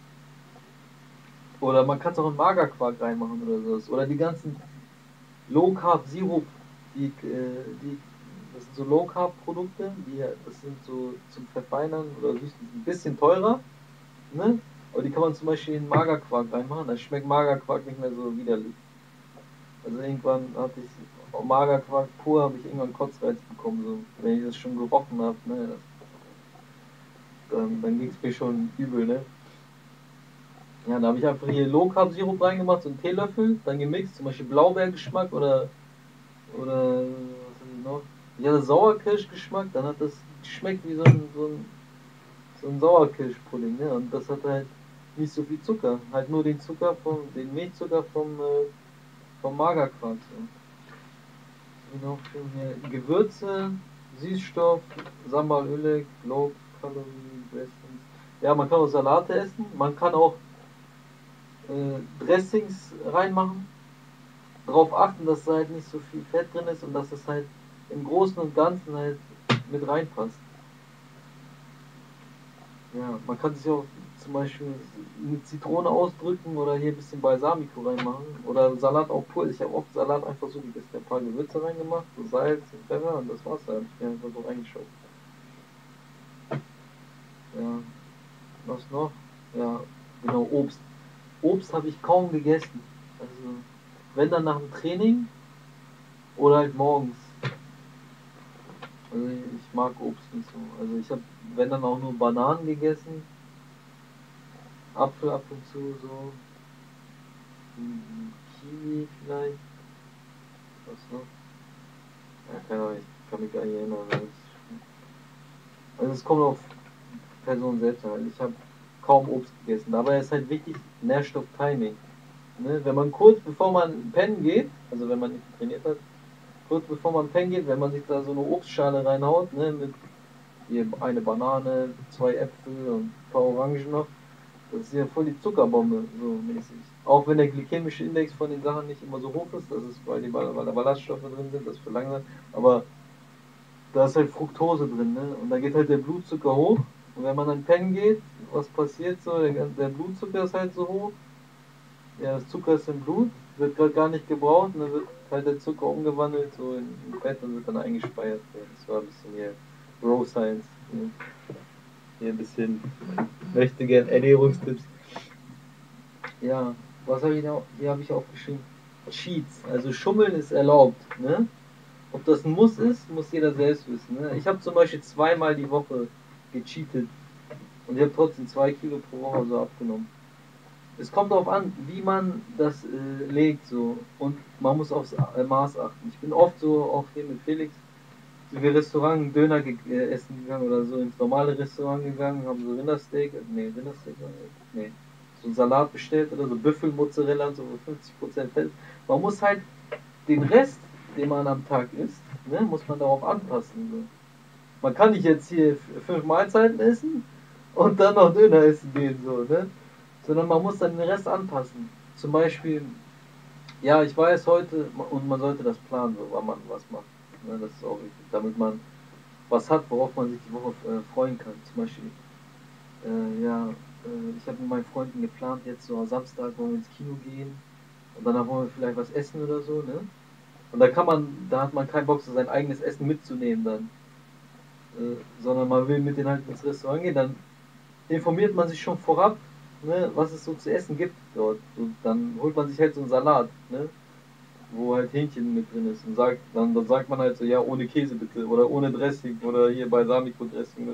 Oder man kann es auch in Magerquark reinmachen oder sowas. Oder die ganzen Low Carb Sirup, die, äh, die, das sind so Low Carb Produkte, die, das sind so zum Verfeinern oder süßen, die sind ein bisschen teurer, ne? Aber die kann man zum Beispiel in Magerquark reinmachen, dann schmeckt Magerquark nicht mehr so widerlich. Also irgendwann hatte ich auch Magerquark pur, habe ich irgendwann Kotzreiz bekommen, so. Wenn ich das schon gerochen habe, ne? Das, dann, dann ging es mir schon übel, ne? Ja, da habe ich einfach hier Low Carb Sirup reingemacht, so einen Teelöffel, dann gemixt, zum Beispiel Blaubeergeschmack oder Oder was hatte ich noch? Ich hatte Sauerkirschgeschmack, dann hat das geschmeckt wie so ein, so ein, so ein Sauerkirschpudding, ne? Und das hat halt nicht so viel Zucker. Halt nur den Zucker vom, den Milchzucker vom, äh, vom Magerquark. So. Genau, hier Gewürze, Süßstoff, Sambal Oelek, Low Calorie Dressings. Ja, man kann auch Salate essen, man kann auch äh, Dressings reinmachen. Darauf achten, dass da halt nicht so viel Fett drin ist und dass es halt im Großen und Ganzen halt mit reinpasst. Ja, man kann sich auch zum Beispiel eine Zitrone ausdrücken oder hier ein bisschen Balsamico reinmachen oder Salat auch pur. Ich habe oft Salat einfach so gegessen, ein paar Gewürze reingemacht, so Salz und Pfeffer und das war's da. Hab ich mir einfach so reingeschaut. Ja, was noch? Ja, genau, Obst. Obst habe ich kaum gegessen. Also, wenn dann nach dem Training oder halt morgens. Also ich mag Obst nicht so. Also ich habe, wenn dann auch nur Bananen gegessen, Apfel ab und zu so, mm, Kiwi vielleicht, was noch? Ja, keine Ahnung, ich kann mich gar nicht erinnern. Also es kommt auf die Person selbst an. Ich habe kaum Obst gegessen. Dabei ist halt wichtig Nährstoff-Timing. Ne? Wenn man kurz bevor man pennen geht, also wenn man nicht trainiert hat, kurz bevor man pennen geht, wenn man sich da so eine Obstschale reinhaut, ne, mit hier eine Banane, zwei Äpfel und ein paar Orangen noch, das ist ja voll die Zuckerbombe, so mäßig. Auch wenn der glykämische Index von den Sachen nicht immer so hoch ist, das ist, weil, die, weil da Ballaststoffe drin sind, das verlangsamt. Aber da ist halt Fructose drin, ne? Und da geht halt der Blutzucker hoch. Und wenn man dann pennen geht, was passiert so? Der, der Blutzucker ist halt so hoch. Ja, das Zucker ist im Blut, wird gerade gar nicht gebraucht und dann wird halt der Zucker umgewandelt so in, in Fett und wird dann eingespeichert. Ja, das war ein bisschen hier Raw Science. Ne? Hier ein bisschen möchte gern Ernährungstipps. Ja, was habe ich noch? Hier habe ich aufgeschrieben. Cheats, also Schummeln ist erlaubt. Ne? Ob das ein Muss ist, muss jeder selbst wissen. Ne? Ich habe zum Beispiel zweimal die Woche gecheatet und ich habe trotzdem zwei Kilo pro Woche so abgenommen. Es kommt darauf an, wie man das äh, legt so und man muss aufs äh, Maß achten. Ich bin oft so auch hier mit Felix sind wir Restaurant Döner ge äh, essen gegangen oder so ins normale Restaurant gegangen, haben so Rindersteak, äh, nee, Rindersteak, nee, so einen Salat bestellt oder so Büffelmozzarella und so fünfzig Prozent Fett. Man muss halt den Rest, den man am Tag isst, ne, muss man darauf anpassen. So. Man kann nicht jetzt hier fünf Mahlzeiten essen und dann noch Döner essen gehen, so, ne? Sondern man muss dann den Rest anpassen. Zum Beispiel, ja, ich weiß heute, und man sollte das planen, so, wann man was macht. Ne, das ist auch wichtig, damit man was hat, worauf man sich die Woche äh, freuen kann. Zum Beispiel, äh, ja, äh, ich habe mit meinen Freunden geplant, jetzt so am Samstag wollen wir ins Kino gehen und danach wollen wir vielleicht was essen oder so, ne? Und da kann man, da hat man keinen Bock, so sein eigenes Essen mitzunehmen dann. Äh, sondern man will mit denen halt ins Restaurant gehen, dann informiert man sich schon vorab, ne, was es so zu essen gibt dort. So, dann holt man sich halt so einen Salat, ne, wo halt Hähnchen mit drin ist. Und sagt, dann, dann sagt man halt so, ja, ohne Käse bitte oder ohne Dressing oder hier Balsamico-Dressing.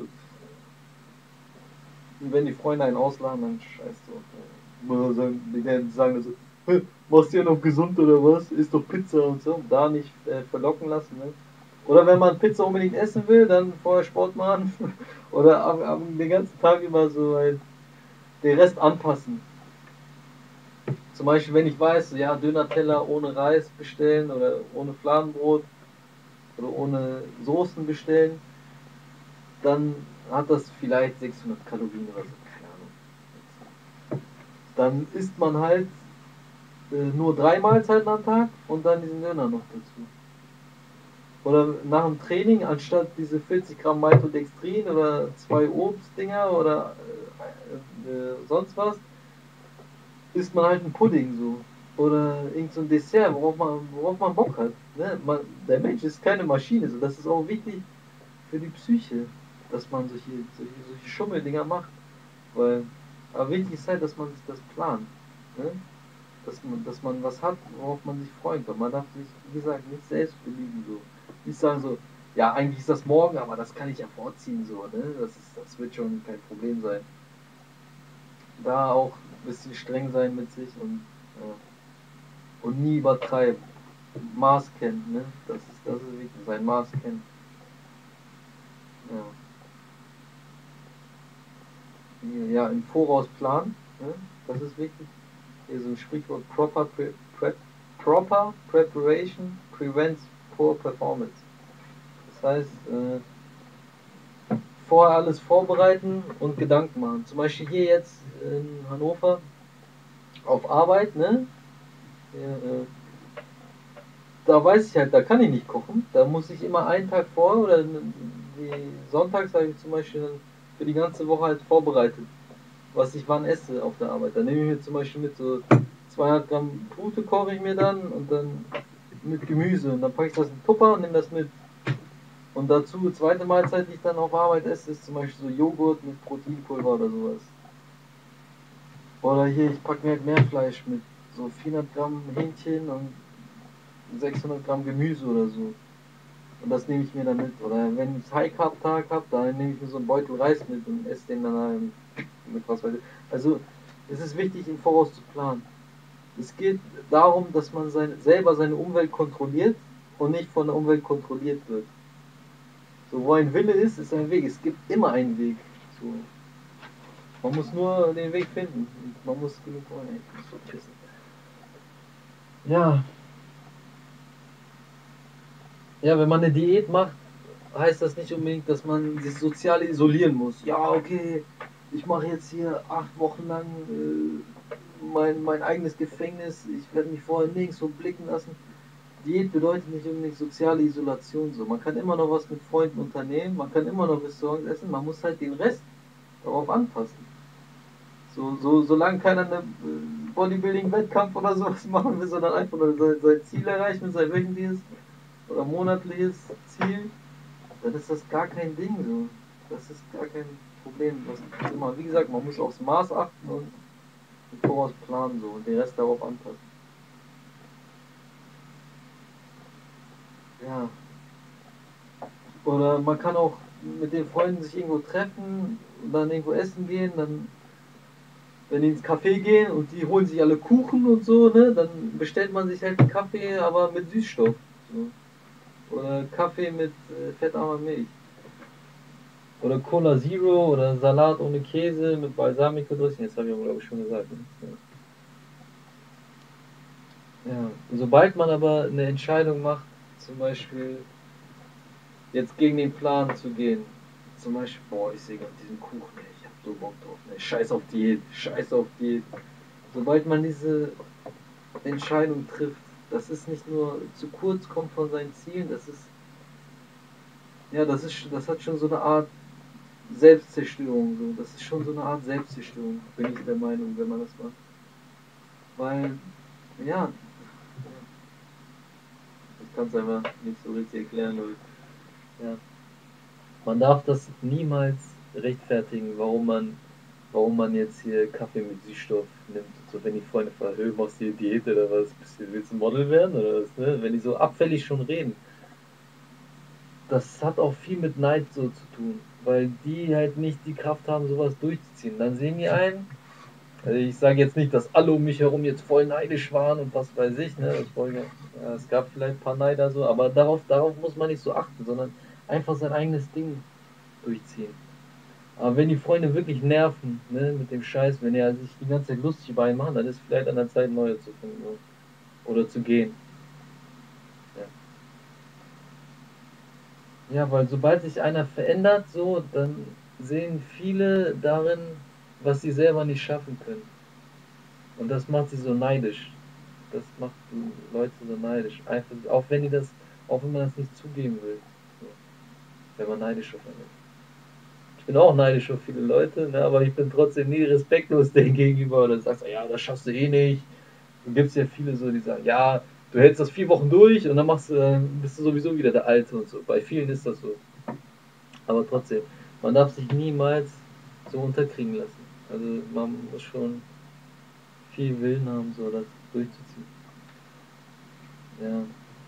Und wenn die Freunde einen ausladen, dann scheiß drauf. Sagen, die werden sagen so, machst du ja noch gesund oder was? Isst doch Pizza und so. Da nicht äh, verlocken lassen. Ne? Oder wenn man Pizza unbedingt essen will, dann vorher Sport machen. Oder am, am, den ganzen Tag immer so halt den Rest anpassen. Zum Beispiel, wenn ich weiß, ja, Döner-Teller ohne Reis bestellen oder ohne Fladenbrot oder ohne Soßen bestellen, dann hat das vielleicht sechshundert Kalorien oder so, keine Ahnung. Dann isst man halt äh, nur drei Mahlzeiten am Tag und dann diesen Döner noch dazu. Oder nach dem Training, anstatt diese vierzig Gramm Maltodextrin oder zwei Obstdinger oder äh, äh, sonst was, isst man halt einen Pudding so. Oder irgend so ein Dessert, worauf man, worauf man Bock hat. Ne? Man, der Mensch ist keine Maschine, so. Das ist auch wichtig für die Psyche, dass man solche, solche, solche Schummeldinger macht. Weil, aber wichtig ist halt, dass man sich das plant. Ne? Dass man, dass man was hat, worauf man sich freuen kann. Man darf sich, wie gesagt, nicht selbst belügen. So. Nicht sagen so, ja, eigentlich ist das morgen, aber das kann ich ja vorziehen. So, ne? das, ist, das wird schon kein Problem sein. Da auch ein bisschen streng sein mit sich und, ja. Und nie übertreiben. Maß kennen, ne? Das ist, das ist wichtig, sein Maß kennen. Ja. Ja, im Voraus planen, ne? Das ist wichtig. Hier so ein Sprichwort, proper, pre, pre, proper preparation prevents poor performance. Das heißt, äh, vorher alles vorbereiten und Gedanken machen. Zum Beispiel hier jetzt in Hannover auf Arbeit, ne? Hier, äh, da weiß ich halt, da kann ich nicht kochen. Da muss ich immer einen Tag vor oder die Sonntags habe ich zum Beispiel dann für die ganze Woche halt vorbereitet, was ich wann esse auf der Arbeit. Dann nehme ich mir zum Beispiel mit so zweihundert Gramm Pute koche ich mir dann und dann mit Gemüse. Und dann packe ich das in den Tupper und nehme das mit. Und dazu, zweite Mahlzeit, die ich dann auf Arbeit esse, ist zum Beispiel so Joghurt mit Proteinpulver oder sowas. Oder hier, ich packe mir halt mehr Fleisch mit. So vierhundert Gramm Hähnchen und sechshundert Gramm Gemüse oder so. Und das nehme ich mir dann mit. Oder wenn ich High Carb Tag habe, dann nehme ich mir so einen Beutel Reis mit und esse den dann halt mit was weiß ich. Also es ist wichtig, im Voraus zu planen. Es geht darum, dass man sein, selber seine Umwelt kontrolliert und nicht von der Umwelt kontrolliert wird. So, wo ein Wille ist, ist ein Weg. Es gibt immer einen Weg. So. Man muss nur den Weg finden. Und man muss genug wollen. Ja. Ja, wenn man eine Diät macht, heißt das nicht unbedingt, dass man sich sozial isolieren muss. Ja, okay, ich mache jetzt hier acht Wochen lang äh, mein, mein eigenes Gefängnis, ich werde mich vorher nirgendwo blicken lassen. Diät bedeutet nicht unbedingt soziale Isolation so. Man kann immer noch was mit Freunden unternehmen, man kann immer noch Restaurants essen, man muss halt den Rest darauf anpassen. So, so, solange keiner einen Bodybuilding-Wettkampf oder sowas machen will, sondern einfach nur sein, sein Ziel erreichen mit sein wöchentliches oder monatliches Ziel, dann ist das gar kein Ding so. Das ist gar kein Problem. Das ist immer, wie gesagt, man muss aufs Maß achten und im Voraus planen so und den Rest darauf anpassen. Ja. Oder man kann auch mit den Freunden sich irgendwo treffen und dann irgendwo essen gehen, dann wenn die ins Café gehen und die holen sich alle Kuchen und so, ne, dann bestellt man sich halt einen Kaffee, aber mit Süßstoff. So. Oder Kaffee mit äh, fettarmer Milch. Oder Cola Zero oder Salat ohne Käse mit Balsamico Dressing. Jetzt habe ich aber, glaube ich, schon gesagt. Ne? Ja. Ja. Sobald man aber eine Entscheidung macht, zum Beispiel jetzt gegen den Plan zu gehen, zum Beispiel, boah, ich sehe gerade diesen Kuchen, ey, ich habe so Bock drauf, ne? Scheiß auf Diät, scheiß auf Diät. Sobald man diese Entscheidung trifft, das ist nicht nur zu kurz kommt von seinen Zielen, das ist, ja, das ist, das hat schon so eine Art Selbstzerstörung, so. Das ist schon so eine Art Selbstzerstörung, bin ich der Meinung, wenn man das macht. Weil, ja, ich kann es einfach nicht so richtig erklären, weil, ja, man darf das niemals rechtfertigen, warum man, warum man jetzt hier Kaffee mit Süßstoff nimmt. So, wenn die Freunde fragen, hey, machst du hier Diät oder was? Willst du Model werden oder was? Ne? Wenn die so abfällig schon reden. Das hat auch viel mit Neid so zu tun, weil die halt nicht die Kraft haben, sowas durchzuziehen. Dann sehen die einen, also ich sage jetzt nicht, dass alle um mich herum jetzt voll neidisch waren und was weiß ich, ne? Das voll, ja, es gab vielleicht ein paar Neider so, aber darauf, darauf muss man nicht so achten, sondern einfach sein eigenes Ding durchziehen. Aber wenn die Freunde wirklich nerven, ne, mit dem Scheiß, wenn die halt sich die ganze Zeit lustig über einen machen, dann ist vielleicht an der Zeit, neue zu finden, ne? Oder zu gehen. Ja. Ja, weil sobald sich einer verändert, so, dann sehen viele darin, was sie selber nicht schaffen können. Und das macht sie so neidisch. das macht Leute so neidisch. Einfach, auch wenn die das, auch wenn man das nicht zugeben will. So, wenn man neidisch auf einen ist. Ich bin auch neidisch auf viele Leute, ne, aber ich bin trotzdem nie respektlos denen gegenüber oder sagst, ja, das schaffst du eh nicht. Du gibt's ja viele so, die sagen, ja, du hältst das vier Wochen durch und dann machst du, dann bist du sowieso wieder der Alte und so. Bei vielen ist das so. Aber trotzdem, man darf sich niemals so unterkriegen lassen. Also man muss schon viel Willen haben, so das durchzuziehen. Ja.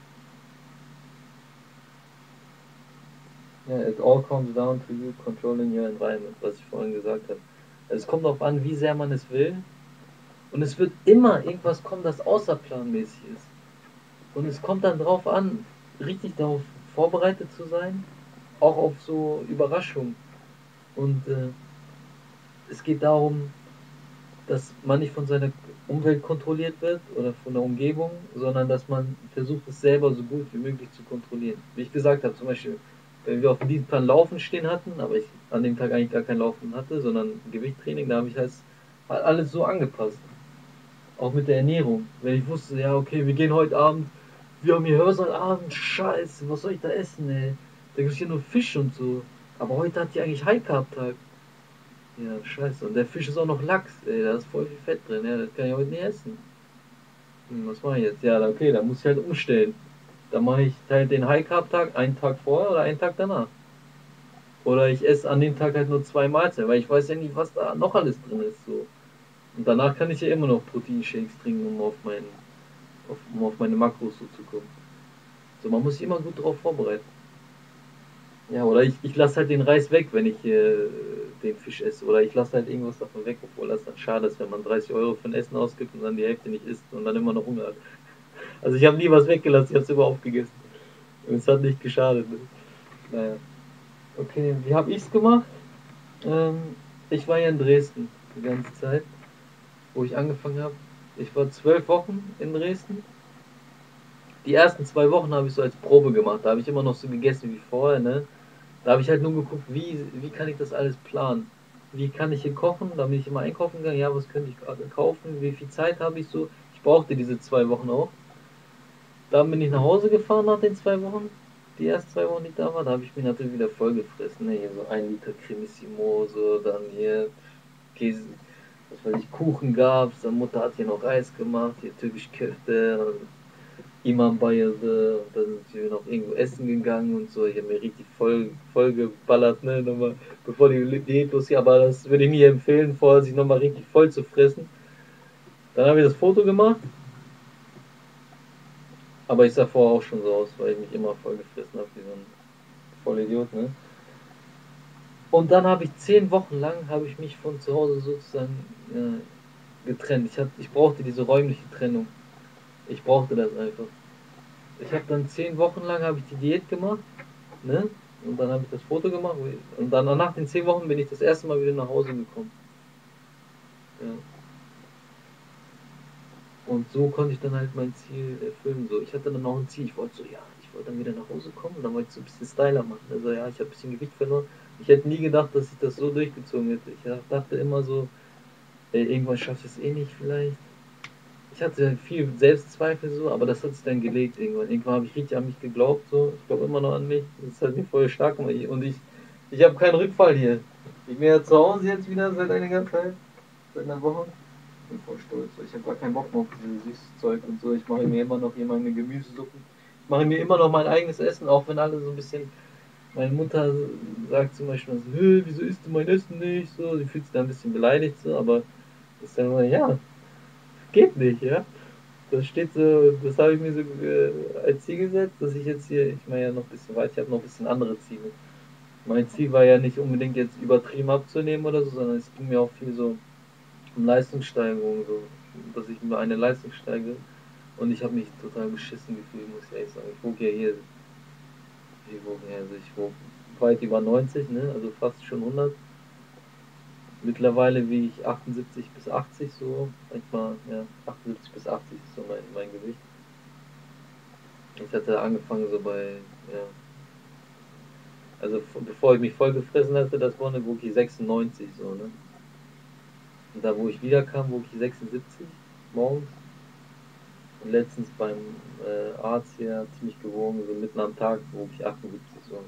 Ja, it all comes down to you controlling your environment, was ich vorhin gesagt habe. Also es kommt darauf an, wie sehr man es will. Und es wird immer irgendwas kommen, das außerplanmäßig ist. Und es kommt dann darauf an, richtig darauf vorbereitet zu sein, auch auf so Überraschungen. Und äh, es geht darum, dass man nicht von seiner Umwelt kontrolliert wird oder von der Umgebung, sondern dass man versucht, es selber so gut wie möglich zu kontrollieren. Wie ich gesagt habe, zum Beispiel, wenn wir auf dem Dienstplan Laufen stehen hatten, aber ich an dem Tag eigentlich gar kein Laufen hatte, sondern Gewichttraining, da habe ich halt alles so angepasst. Auch mit der Ernährung. Wenn ich wusste, ja, okay, wir gehen heute Abend, wir haben hier Hörsaalabend, scheiße, was soll ich da essen, ey? Da gibt es hier nur Fisch und so. Aber heute hat die eigentlich High Carb Tag. Ja, scheiße. Und der Fisch ist auch noch Lachs, ey, da ist voll viel Fett drin, ja, das kann ich heute nicht essen. Hm, was mache ich jetzt? Ja, okay, da muss ich halt umstellen. Dann mache ich halt den High Carb Tag einen Tag vorher oder einen Tag danach. Oder ich esse an dem Tag halt nur zwei Mahlzeiten, weil ich weiß ja nicht, was da noch alles drin ist. So. Und danach kann ich ja immer noch Proteinshakes trinken, um auf, mein, auf, um auf meine Makros so zu kommen. So, man muss sich immer gut darauf vorbereiten. Ja, oder ich, ich lasse halt den Reis weg, wenn ich äh, den Fisch esse. Oder ich lasse halt irgendwas davon weg, obwohl das dann schade ist, wenn man dreißig Euro für ein Essen ausgibt und dann die Hälfte nicht isst und dann immer noch Hunger hat. Also ich habe nie was weggelassen, ich habe es immer aufgegessen. Und es hat nicht geschadet. Ne? Naja. Okay, wie habe ich es gemacht? Ähm, ich war ja in Dresden die ganze Zeit, wo ich angefangen habe. Ich war zwölf Wochen in Dresden. Die ersten zwei Wochen habe ich so als Probe gemacht. Da habe ich immer noch so gegessen wie vorher, ne? Da habe ich halt nur geguckt, wie, wie kann ich das alles planen? Wie kann ich hier kochen? Da bin ich immer einkaufen gegangen. Ja, was könnte ich gerade kaufen? Wie viel Zeit habe ich so? Ich brauchte diese zwei Wochen auch. Dann bin ich nach Hause gefahren nach den zwei Wochen. Die ersten zwei Wochen, die ich da war, da habe ich mich natürlich wieder voll gefressen. Ne? Hier so ein Liter Cremissimo, so, dann hier Käse, was weiß ich, Kuchen gab's. Dann Mutter hat hier noch Reis gemacht, hier türkisch Köfte, Imam Bayıldı, und dann sind wir noch irgendwo essen gegangen und so. Ich habe mir richtig voll, voll geballert, ne, nochmal, bevor die Diät losgeht, aber das würde ich nie empfehlen, vorher sich nochmal richtig voll zu fressen. Dann habe ich das Foto gemacht, aber ich sah vorher auch schon so aus, weil ich mich immer voll gefressen habe, wie so ein Vollidiot, ne. Und dann habe ich zehn Wochen lang, habe ich mich von zu Hause sozusagen äh, getrennt. Ich, hab, ich brauchte diese räumliche Trennung. Ich brauchte das einfach. Ich habe dann zehn Wochen lang habe ich die Diät gemacht, ne? Und dann habe ich das Foto gemacht und dann nach den zehn Wochen bin ich das erste Mal wieder nach Hause gekommen. Ja. Und so konnte ich dann halt mein Ziel erfüllen. So, ich hatte dann noch ein Ziel. Ich wollte so, ja, ich wollte dann wieder nach Hause kommen und dann wollte ich so ein bisschen Styler machen. Also ja, ich habe ein bisschen Gewicht verloren. Ich hätte nie gedacht, dass ich das so durchgezogen hätte. Ich dachte immer so, ey, irgendwann schaffe ich es eh nicht vielleicht. Ich hatte viel Selbstzweifel so, aber das hat sich dann gelegt irgendwann. Irgendwann habe ich richtig an mich geglaubt, so. Ich glaube immer noch an mich. Das hat mich voll stark gemacht. Und ich, ich habe keinen Rückfall hier. Ich bin ja zu Hause jetzt wieder seit einiger Zeit, seit einer Woche. Ich bin voll stolz. Ich habe gar keinen Bock mehr auf dieses süßes Zeug und so. Ich mache mir immer noch hier meine Gemüsesuppen. Ich mache mir immer noch mein eigenes Essen, auch wenn alle so ein bisschen. Meine Mutter sagt zum Beispiel so, hey, wieso isst du mein Essen nicht? So, sie fühlt sich da ein bisschen beleidigt, so, aber ist dann immer, ja, geht nicht, ja. Das steht so, das habe ich mir so äh, als Ziel gesetzt, dass ich jetzt hier, ich meine ja noch ein bisschen weiter, ich habe noch ein bisschen andere Ziele. Mein Ziel war ja nicht unbedingt jetzt übertrieben abzunehmen oder so, sondern es ging mir auch viel so um Leistungssteigerung, so, dass ich mir eine Leistung steige. Und ich habe mich total beschissen gefühlt, muss ich ehrlich sagen. Ich wog ja hier, ich wog, ja, also ich wog weit über neunzig, ne, also fast schon hundert. Mittlerweile wiege ich achtundsiebzig bis achtzig so, manchmal, ja, achtundsiebzig bis achtzig ist so mein, mein Gewicht. Ich hatte angefangen so bei, ja, also bevor ich mich voll gefressen hatte, das war eine wog ich sechsundneunzig so, ne. Und da wo ich wiederkam, wog ich sechsundsiebzig morgens. Und letztens beim äh, Arzt hier hat sie mich gewogen, so mitten am Tag wog ich achtundsiebzig so.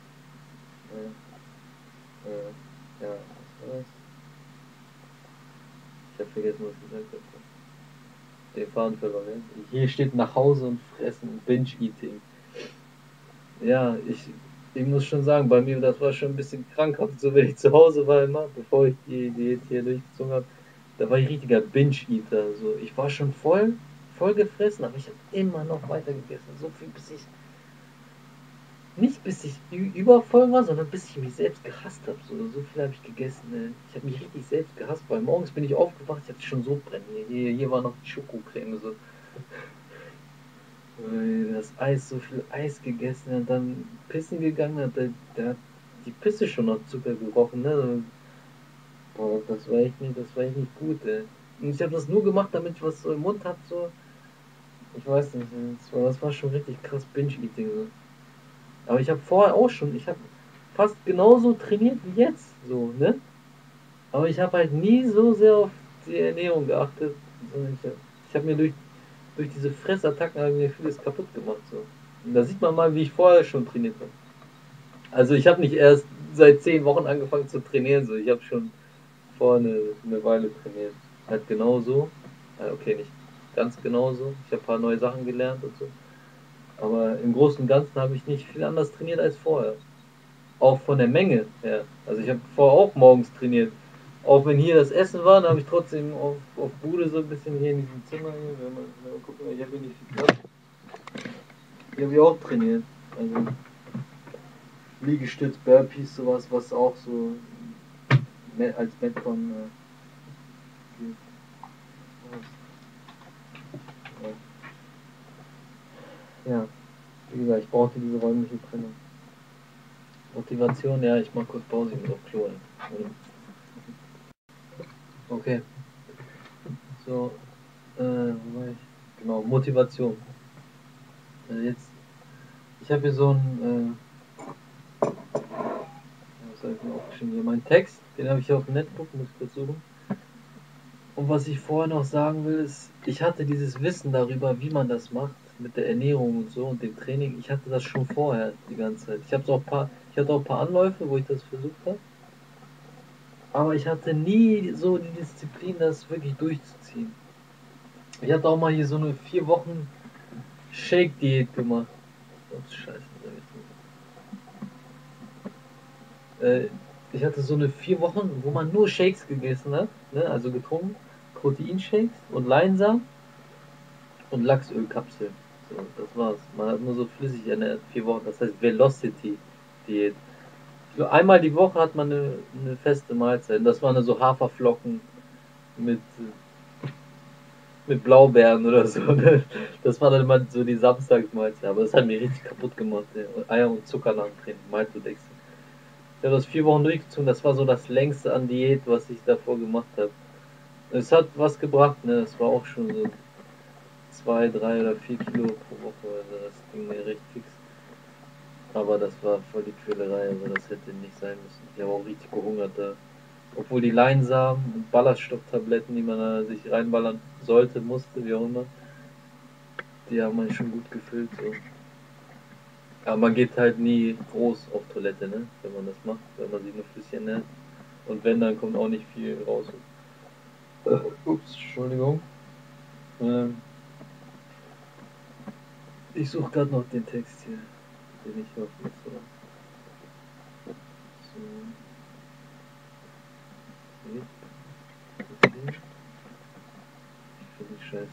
Ja, ja, ja, was war das? Ich habe vergessen, was ich gesagt habe. Den Faden verloren. Hier steht nach Hause und fressen, Binge-Eating. Ja, ich, ich muss schon sagen, bei mir, das war schon ein bisschen krankhaft, so wenn ich zu Hause war immer, bevor ich die Diät hier durchgezogen habe, da war ich richtiger Binge-Eater. So, ich war schon voll, voll gefressen, aber ich habe immer noch weiter gegessen. So viel, bis ich, nicht bis ich übervoll war, sondern bis ich mich selbst gehasst habe. So, so viel habe ich gegessen. Ne? Ich habe mich richtig selbst gehasst, weil morgens bin ich aufgewacht, ich hatte schon so brennen. Hier, hier war noch die Schokocreme, so. Das Eis, so viel Eis gegessen und dann pissen gegangen hat, der, der hat die Pisse schon nach Zucker gerochen, ne? Boah, das war echt nicht, das war echt nicht gut, ey. Und ich habe das nur gemacht, damit ich was so im Mund hab, so. Ich weiß nicht, das war, das war schon richtig krass Binge-Eating, so. Aber ich habe vorher auch schon, ich habe fast genauso trainiert wie jetzt, so, ne? Aber ich habe halt nie so sehr auf die Ernährung geachtet, sondern ich habe ich hab mir durch, durch diese Fressattacken hab ich mir vieles kaputt gemacht, so. Und da sieht man mal, wie ich vorher schon trainiert habe. Also ich habe nicht erst seit zehn Wochen angefangen zu trainieren, so. Ich habe schon vor eine, eine Weile trainiert. Halt genauso. Äh, okay, nicht ganz genauso. Ich habe ein paar neue Sachen gelernt und so. Aber im Großen und Ganzen habe ich nicht viel anders trainiert als vorher. Auch von der Menge her. Also ich habe vorher auch morgens trainiert. Auch wenn hier das Essen war, dann habe ich trotzdem auf, auf Bude so ein bisschen hier in diesem Zimmer hier. Wenn man, wenn man gucken, ich habe hier nicht viel Platz. Hier habe ich auch trainiert. Also Liegestütz, Burpees, sowas, was auch so als Metcon äh, gilt. Ja, wie gesagt, ich brauchte diese räumliche Trennung. Motivation, ja, ich mach kurz Pause, ich muss auf Klo. Okay, so, äh, wo war ich? Genau, Motivation. Also jetzt, ich habe hier so ein, äh, was habe ich mir aufgeschrieben hier? Mein Text, den habe ich hier auf dem Netbook, muss ich kurz suchen. Und was ich vorher noch sagen will, ist, ich hatte dieses Wissen darüber, wie man das macht, mit der Ernährung und so und dem Training. Ich hatte das schon vorher die ganze Zeit. Ich habe auch paar, ich hatte auch ein paar Anläufe, wo ich das versucht habe. Aber ich hatte nie so die Disziplin, das wirklich durchzuziehen. Ich hatte auch mal hier so eine vier Wochen Shake-Diät gemacht. Ups, scheiße, äh, ich hatte so eine vier Wochen, wo man nur Shakes gegessen hat, ne? Also getrunken, Proteinshakes und Leinsamen und Lachsölkapseln. So, das war's. Man hat nur so flüssig ernährt, vier Wochen. Das heißt Velocity-Diät. So einmal die Woche hat man eine, eine feste Mahlzeit. Und das waren so Haferflocken mit, mit Blaubeeren oder so. Ne? Das war dann immer so die Samstagsmahlzeit. Aber das hat mir richtig kaputt gemacht. Ey. Eier und Zucker nach dem Training. Maltodextrin. Ich habe das vier Wochen durchgezogen. Das war so das längste an Diät, was ich davor gemacht habe. Es hat was gebracht. Ne? Es war auch schon so zwei, drei oder vier Kilo pro Woche. Also das ging mir recht fix. Aber das war voll die Quälerei. Also das hätte nicht sein müssen. Ich habe auch richtig gehungert da. Obwohl die Leinsamen und Ballaststofftabletten, die man da sich reinballern sollte, musste, wie auch immer, die haben man schon gut gefüllt. So. Aber man geht halt nie groß auf Toilette, ne? Wenn man das macht, wenn man sich nur flüssig ernährt. Und wenn, dann kommt auch nicht viel raus. Äh, ups, Entschuldigung. Ähm, ich suche gerade noch den Text hier, den ich noch nicht so. So. Ich finde die Scheiße.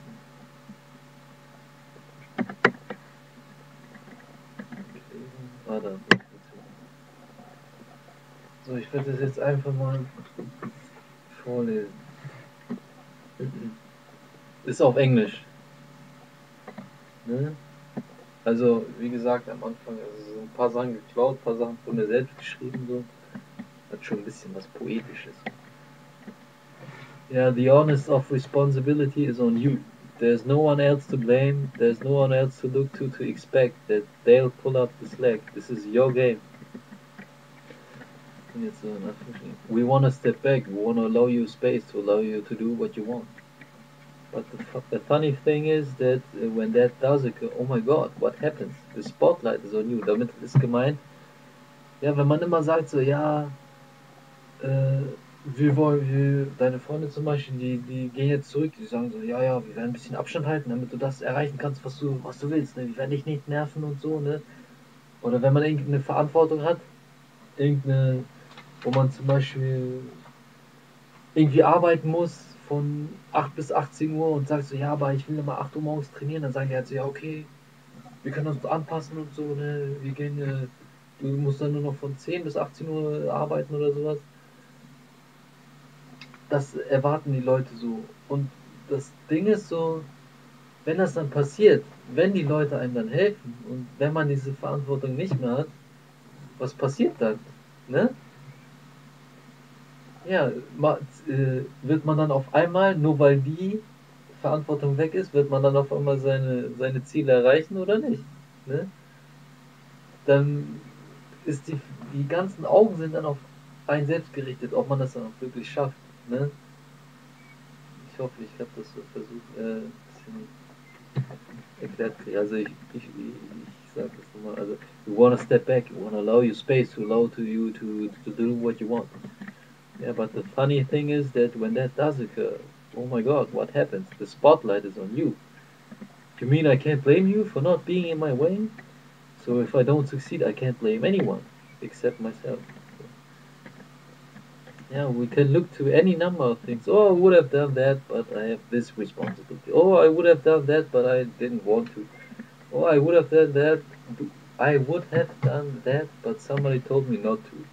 Ah, da. So, ich werde das jetzt einfach mal vorlesen. Ist auf Englisch. Ne? Also, wie gesagt, am Anfang, also so ein paar Sachen geklaut, ein paar Sachen von mir selbst geschrieben, so. Hat schon ein bisschen was Poetisches. Yeah, the onus of responsibility is on you. There's no one else to blame, there's no one else to look to to expect that they'll pull up the slack. This is your game. We want to step back, we want to allow you space to allow you to do what you want. But the, fu the funny thing is that uh, when that does occur, oh my God, what happens? The spotlight is on you. Damit ist gemeint, ja, wenn man immer sagt so, ja, äh, wir wollen, wir, deine Freunde zum Beispiel, die, die gehen jetzt zurück, die sagen so, ja, ja, wir werden ein bisschen Abstand halten, damit du das erreichen kannst, was du, was du willst, ne? Wir werden dich nicht nerven und so, ne? Oder wenn man irgendeine Verantwortung hat, irgendeine, wo man zum Beispiel irgendwie arbeiten muss von acht bis achtzehn Uhr und sagt so, ja, aber ich will immer acht Uhr morgens trainieren, dann sagen die halt so, ja, okay, wir können uns anpassen und so, ne? Wir gehen, äh, du musst dann nur noch von zehn bis achtzehn Uhr arbeiten oder sowas. Das erwarten die Leute so. Und das Ding ist so, wenn das dann passiert, wenn die Leute einem dann helfen und wenn man diese Verantwortung nicht mehr hat, was passiert dann? Ne? Ja, ma, äh, wird man dann auf einmal, nur weil die Verantwortung weg ist, wird man dann auf einmal seine, seine Ziele erreichen oder nicht? Ne? Dann ist die, die ganzen Augen sind dann auf einen selbst gerichtet, ob man das dann auch wirklich schafft. Ne? Ich hoffe, ich habe das so versucht, äh, ein bisschen erklärt. Also ich, ich, ich, ich sage das nochmal, also you wanna step back, you wanna allow your space to allow to you to, to do what you want. Yeah, but the funny thing is that when that does occur, oh my God, what happens? The spotlight is on you. You mean I can't blame you for not being in my way? So if I don't succeed, I can't blame anyone except myself. Yeah, we can look to any number of things. Oh, I would have done that, but I have this responsibility. Oh, I would have done that, but I didn't want to. Oh, I would have done that. I would have done that, but somebody told me not to.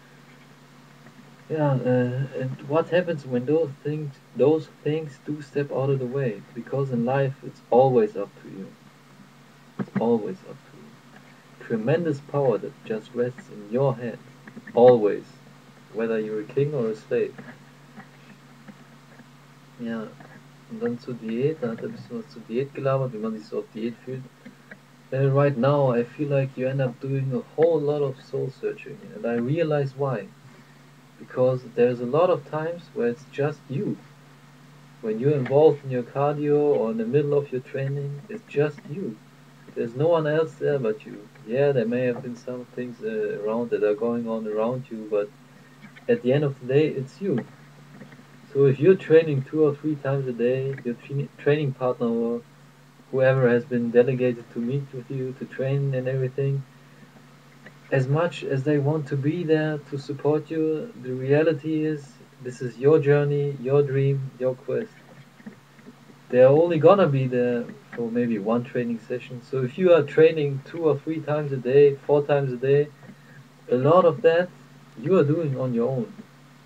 Yeah, uh, and what happens when those things, those things do step out of the way? Because in life, it's always up to you. It's always up to you. Tremendous power that just rests in your hands. Always. Whether you're a king or a slave. Ja, und dann zur Diät, da hat er ein bisschen was zur Diät gelabert, wie man sich so auf Diät fühlt. Uh, right now, I feel like you end up doing a whole lot of soul searching, and I realize why. Because there's a lot of times where it's just you. When you're involved in your cardio or in the middle of your training, it's just you. There's no one else there but you. Yeah, there may have been some things uh, around that are going on around you, but at the end of the day, it's you. So if you're training two or three times a day, your tra training partner or whoever has been delegated to meet with you, to train and everything, as much as they want to be there to support you, the reality is this is your journey, your dream, your quest. They're only gonna be there for maybe one training session. So if you are training two or three times a day, four times a day, a lot of that you are doing on your own.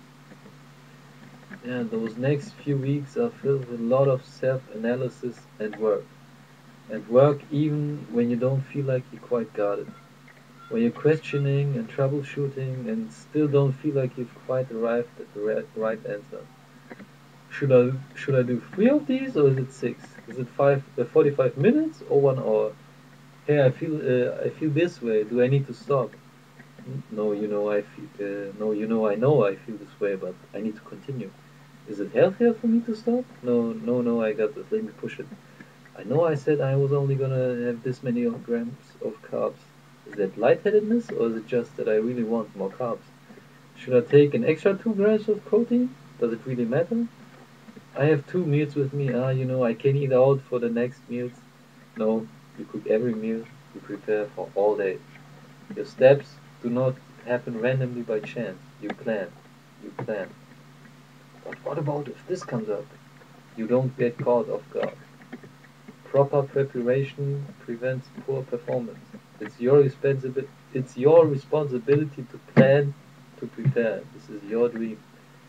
Yeah, those next few weeks are filled with a lot of self-analysis and work. And work even when you don't feel like you quite got it. When you're questioning and troubleshooting and still don't feel like you've quite arrived at the right, right answer. Should I should I do three of these or is it six? Is it five, uh, forty-five minutes or one hour? Hey, I feel uh, I feel this way. Do I need to stop? No, you know I feel, uh, no, you know I know I feel this way, but I need to continue. Is it healthier for me to stop? No, no, no. I got this. Let me push it. I know I said I was only gonna have this many of grams of carbs. Is that lightheadedness or is it just that I really want more carbs? Should I take an extra two grams of protein? Does it really matter? I have two meals with me. Ah, you know, I can eat out for the next meals. No, you cook every meal you prepare for all day. Your steps do not happen randomly by chance. You plan. You plan. But what about if this comes up? You don't get caught off guard. Proper preparation prevents poor performance. It's your responsibility. It's your responsibility to plan, to prepare. This is your dream.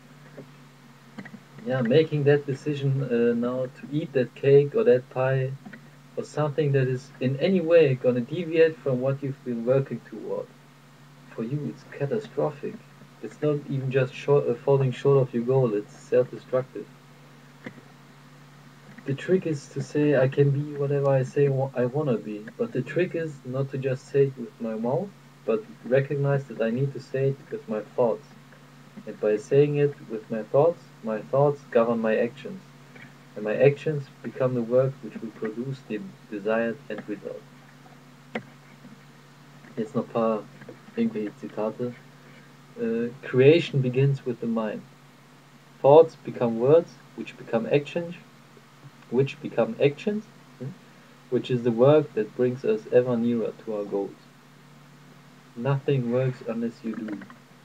Yeah, making that decision uh, now to eat that cake or that pie or something that is in any way gonna deviate from what you've been working toward. For you, it's catastrophic. It's not even just short, uh, falling short of your goal. It's self-destructive. The trick is to say I can be whatever I say I wanna be, but the trick is not to just say it with my mouth, but recognize that I need to say it with my thoughts. And by saying it with my thoughts, my thoughts govern my actions. And my actions become the work which will produce the desired end result. Jetzt noch ein paar irgendwelche Zitate. Uh, creation begins with the mind. Thoughts become words, which become actions, which become actions, hmm, which is the work that brings us ever nearer to our goals. Nothing works unless you do.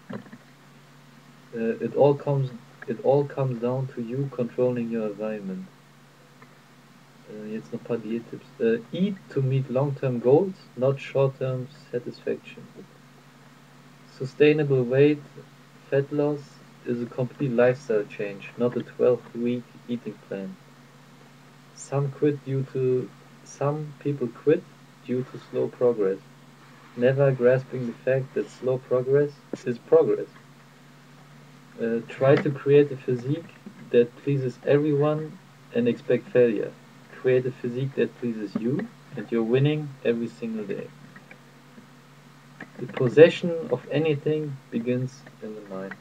Uh, it all comes it all comes down to you controlling your environment. Uh, jetzt noch ein paar Diättipps. Uh, eat to meet long-term goals, not short-term satisfaction. Sustainable weight, fat loss is a complete lifestyle change, not a twelve-week eating plan. Some quit due to some people quit due to slow progress, never grasping the fact that slow progress is progress. Uh, try to create a physique that pleases everyone and expect failure. Create a physique that pleases you and you're winning every single day. The possession of anything begins in the mind.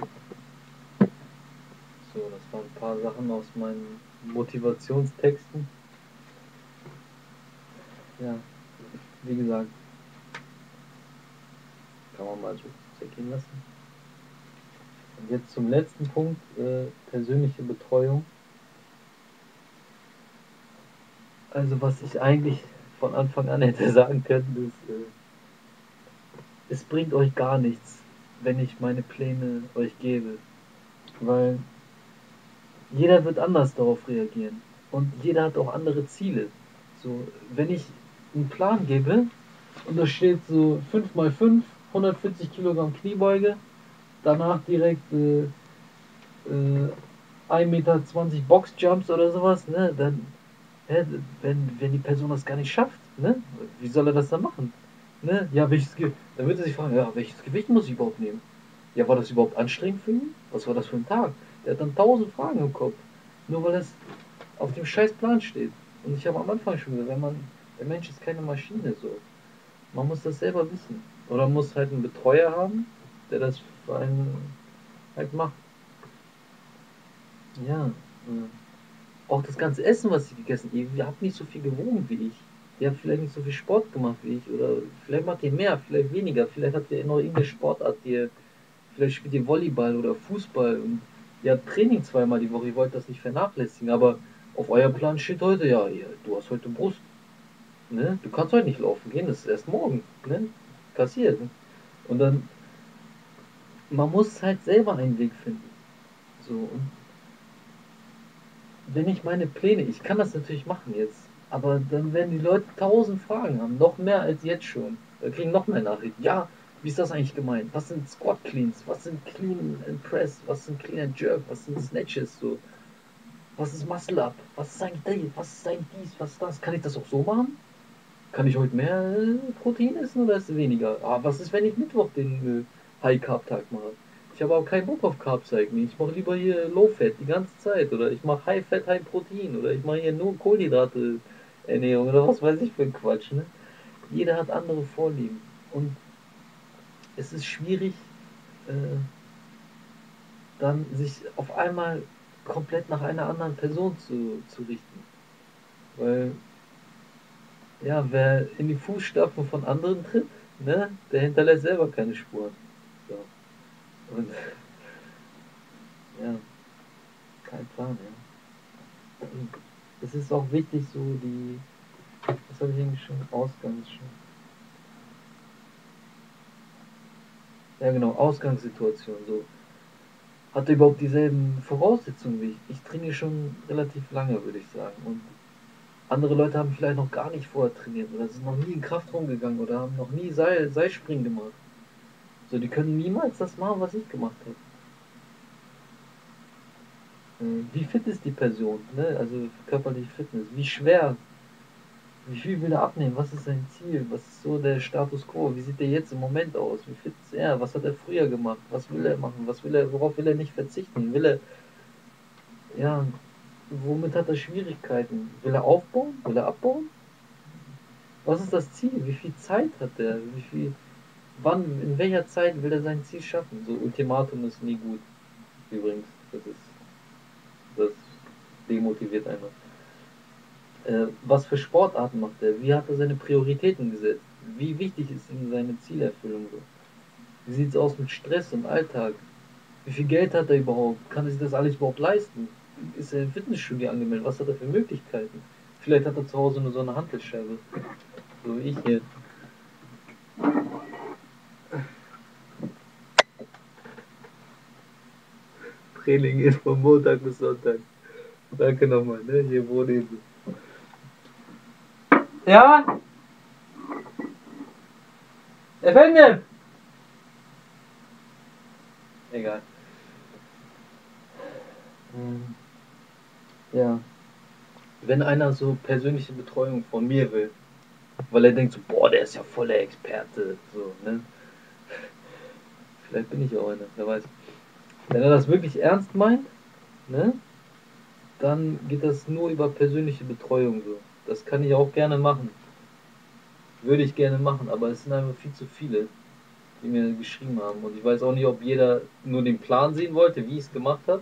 So, das waren ein paar Sachen aus meinen Motivationstexten. Ja, wie gesagt, kann man mal so zergehen lassen. Und jetzt zum letzten Punkt, äh, persönliche Betreuung. Also was ich eigentlich von Anfang an hätte sagen können, ist, äh, es bringt euch gar nichts, wenn ich meine Pläne euch gebe. Weil jeder wird anders darauf reagieren. Und jeder hat auch andere Ziele. So, wenn ich einen Plan gebe und da steht so fünf mal fünf, hundertvierzig Kilogramm Kniebeuge, danach direkt äh, äh, ein Meter zwanzig Boxjumps oder sowas, ne, dann, hä, wenn, wenn die Person das gar nicht schafft, ne, wie soll er das dann machen? Ne? Ja, welches Ge dann wird er sich fragen, ja, welches Gewicht muss ich überhaupt nehmen? Ja, war das überhaupt anstrengend für ihn? Was war das für ein Tag? Der hat dann tausend Fragen im Kopf, nur weil es auf dem scheiß Plan steht. Und ich habe am Anfang schon gesagt, wenn man, der Mensch ist keine Maschine so. Man muss das selber wissen. Oder muss halt einen Betreuer haben, der das für einen halt macht. Ja, äh, auch das ganze Essen, was ich gegessen habe, ihr habt nicht so viel gewogen wie ich. Ihr habt vielleicht nicht so viel Sport gemacht wie ich. Oder vielleicht macht ihr mehr, vielleicht weniger. Vielleicht habt ihr noch irgendeine Sportart, die ihr, vielleicht spielt ihr Volleyball oder Fußball. Und ihr habt Training zweimal die Woche, ihr wollt das nicht vernachlässigen. Aber auf euer Plan steht heute, ja, ihr, du hast heute Brust. Ne? Du kannst heute nicht laufen gehen, das ist erst morgen. Ne? Passiert. Ne? Und dann, man muss halt selber einen Weg finden. So, und wenn ich meine Pläne, ich kann das natürlich machen jetzt, aber dann werden die Leute tausend Fragen haben, noch mehr als jetzt schon. Da kriegen noch mehr Nachrichten. Ja, wie ist das eigentlich gemeint? Was sind Squat Cleans? Was sind Clean and Press? Was sind Clean and Jerk? Was sind Snatches? So, was ist Muscle Up? Was ist eigentlich das? Was ist eigentlich dies? Was ist das? Kann ich das auch so machen? Kann ich heute mehr äh, Protein essen oder ist es weniger? Ah, was ist, wenn ich Mittwoch den äh, High Carb Tag mache? Ich habe aber keinen Bock auf Carbs eigentlich. Ich mache lieber hier Low Fat die ganze Zeit. Oder ich mache High Fat, High Protein. Oder ich mache hier nur Kohlenhydrate Ernährung oder was weiß ich für ein Quatsch. Ne? Jeder hat andere Vorlieben. Und es ist schwierig, äh, dann sich auf einmal komplett nach einer anderen Person zu, zu richten. Weil, ja, wer in die Fußstapfen von anderen tritt, ne, der hinterlässt selber keine Spuren. So. Und ja, kein Plan, ja. Es ist auch wichtig, so die, was habe ich eigentlich schon, Ausgangs schon. Ja genau, Ausgangssituation, so. Hat er überhaupt dieselben Voraussetzungen wie ich? Ich trainiere schon relativ lange, würde ich sagen. Und andere Leute haben vielleicht noch gar nicht vorher trainiert oder sind noch nie in Kraftraum gegangen oder haben noch nie Seil, Seilspringen gemacht. So, die können niemals das machen, was ich gemacht habe. Wie fit ist die Person, ne? Also körperliche Fitness. Wie schwer? Wie viel will er abnehmen? Was ist sein Ziel? Was ist so der Status quo? Wie sieht er jetzt im Moment aus? Wie fit ist er? Was hat er früher gemacht? Was will er machen? Was will er, worauf will er nicht verzichten? Will er, ja, womit hat er Schwierigkeiten? Will er aufbauen? Will er abbauen? Was ist das Ziel? Wie viel Zeit hat er? Wie viel, wann, in welcher Zeit will er sein Ziel schaffen? So Ultimatum ist nie gut. Übrigens, das ist das demotiviert einfach. Äh, was für Sportarten macht er? Wie hat er seine Prioritäten gesetzt? Wie wichtig ist ihm seine Zielerfüllung so? Wie sieht es aus mit Stress im Alltag? Wie viel Geld hat er überhaupt? Kann er sich das alles überhaupt leisten? Ist er im Fitnessstudio angemeldet? Was hat er für Möglichkeiten? Vielleicht hat er zu Hause nur so eine Hantelscheibe. So wie ich hier. Training ist von Montag bis Sonntag. Danke nochmal, ne? Hier wohne ich. Ja? Efendim? Egal. Hm. Ja. Wenn einer so persönliche Betreuung von mir will, weil er denkt so, boah, der ist ja voller Experte, so, ne? Vielleicht bin ich auch einer, wer weiß. Wenn er das wirklich ernst meint, ne, dann geht das nur über persönliche Betreuung so. Das kann ich auch gerne machen. Würde ich gerne machen, aber es sind einfach viel zu viele, die mir geschrieben haben. Und ich weiß auch nicht, ob jeder nur den Plan sehen wollte, wie ich es gemacht habe.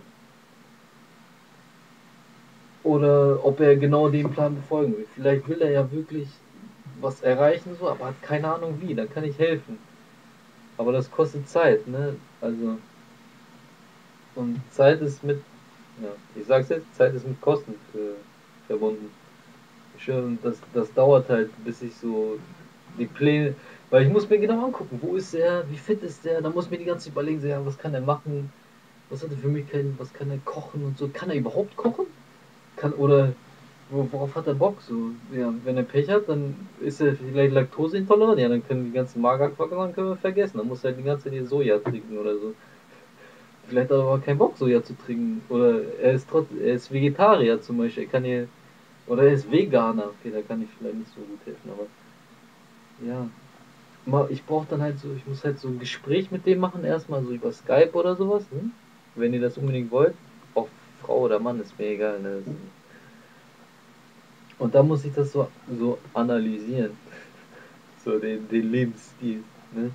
Oder ob er genau den Plan befolgen will. Vielleicht will er ja wirklich was erreichen, so, aber hat keine Ahnung wie. Dann kann ich helfen. Aber das kostet Zeit, ne? Also, und Zeit ist mit, ja, ich sag's jetzt, Zeit ist mit Kosten für, verbunden. Schön, das, das dauert halt, bis ich so die Pläne, weil ich muss mir genau angucken, wo ist er, wie fit ist der, da muss ich mir die ganze Zeit überlegen, so, ja, was kann er machen, was hat er für Möglichkeiten, was kann er kochen und so, kann er überhaupt kochen? Kann, oder wo, worauf hat er Bock, so, ja, wenn er Pech hat, dann ist er vielleicht laktoseintolerant, ja, dann können die ganzen Magerquark können wir vergessen, dann muss er halt die ganze Zeit hier Soja trinken oder so. Vielleicht hat er aber keinen Bock, Soja zu trinken, oder er ist trotz, er ist Vegetarier zum Beispiel, er kann hier, oder er ist Veganer, okay, da kann ich vielleicht nicht so gut helfen, aber ja, ich brauche dann halt so, ich muss halt so ein Gespräch mit dem machen, erstmal so über Skype oder sowas, ne? Wenn ihr das unbedingt wollt. Auch Frau oder Mann, ist mir egal, ne? Und dann muss ich das so, so analysieren. So den, den Lebensstil, ne?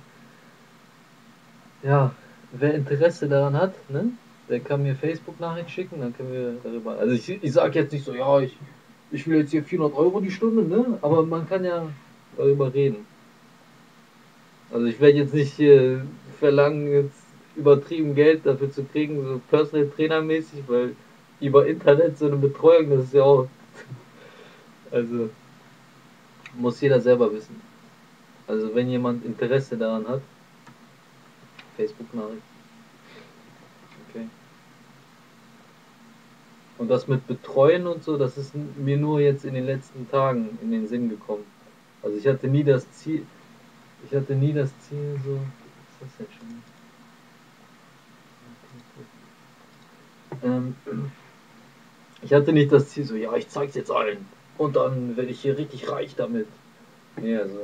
Ja, wer Interesse daran hat, ne? Der kann mir Facebook-Nachricht schicken, dann können wir darüber. Also ich, ich sage jetzt nicht so, ja, ich, ich will jetzt hier vierhundert Euro die Stunde, ne? Aber man kann ja darüber reden. Also ich werde jetzt nicht äh, verlangen, jetzt übertrieben Geld dafür zu kriegen, so Personal Trainer mäßig, weil über Internet so eine Betreuung, das ist ja auch, also muss jeder selber wissen. Also wenn jemand Interesse daran hat, Facebook-Nachricht. Okay. Und das mit Betreuen und so, das ist mir nur jetzt in den letzten Tagen in den Sinn gekommen. Also ich hatte nie das Ziel, ich hatte nie das Ziel so, was ist das denn schon? Ähm, Ich hatte nicht das Ziel so, ja, ich zeig's jetzt allen. Und dann werde ich hier richtig reich damit. Nee, also.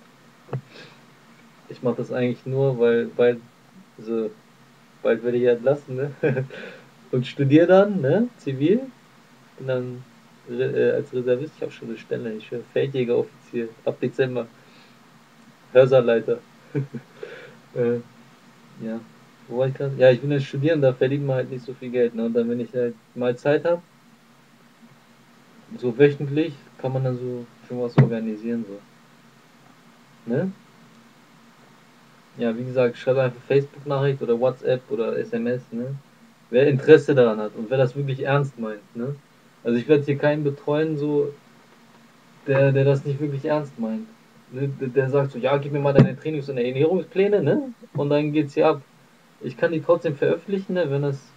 Ich mache das eigentlich nur, weil bald, also, bald werde ich entlassen, ne? Und studiere dann, ne? Zivil. Bin dann äh, als Reservist, ich habe schon eine Stelle, ich bin Feldjägeroffizier. Ab Dezember. Hörsaalleiter. äh, ja. Wo war ich gerade? Ja, ich bin dann studieren, da verdient man halt nicht so viel Geld, ne? Und dann, wenn ich halt mal Zeit habe, so wöchentlich, kann man dann so schon was organisieren, so. Ne? Ja, wie gesagt, schreibe einfach Facebook-Nachricht oder WhatsApp oder S M S, ne? Wer Interesse daran hat und wer das wirklich ernst meint, ne? Also ich werde hier keinen betreuen, so, der, der das nicht wirklich ernst meint. Ne? Der, der sagt so, ja, gib mir mal deine Trainings- und Ernährungspläne, ne? Und dann geht's hier ab. Ich kann die trotzdem veröffentlichen, ne? Wenn das,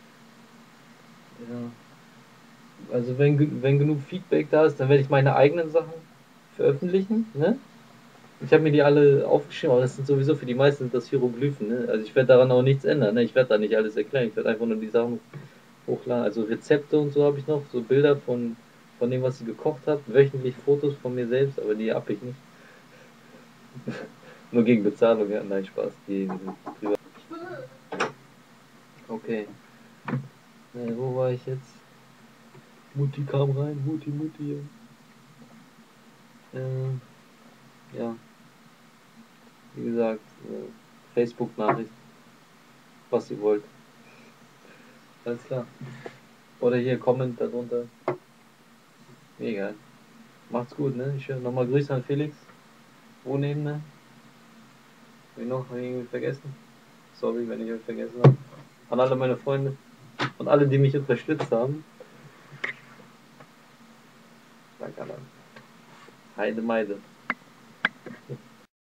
ja, also wenn, wenn genug Feedback da ist, dann werde ich meine eigenen Sachen veröffentlichen, ne? Ich habe mir die alle aufgeschrieben, aber das sind sowieso für die meisten sind das Hieroglyphen. Ne? Also ich werde daran auch nichts ändern. Ne? Ich werde da nicht alles erklären. Ich werde einfach nur die Sachen hochladen. Also Rezepte und so habe ich noch, so Bilder von, von dem, was ich gekocht habe. Wöchentlich Fotos von mir selbst, aber die habe ich nicht. Nur gegen Bezahlung, ja, nein, Spaß. Die, die sind privat. Okay. Äh, wo war ich jetzt? Mutti kam rein, Mutti, Mutti. Äh, ja, wie gesagt, äh, Facebook-Nachricht, was ihr wollt. Alles klar. Oder hier Comment darunter. Egal. Macht's gut, ne? Ich nochmal Grüße an Felix. Wo nehmen, ne? Hab ich noch irgendwie vergessen? Sorry, wenn ich euch vergessen habe. An alle meine Freunde und alle, die mich unterstützt haben. Danke an alle. Heide Meide.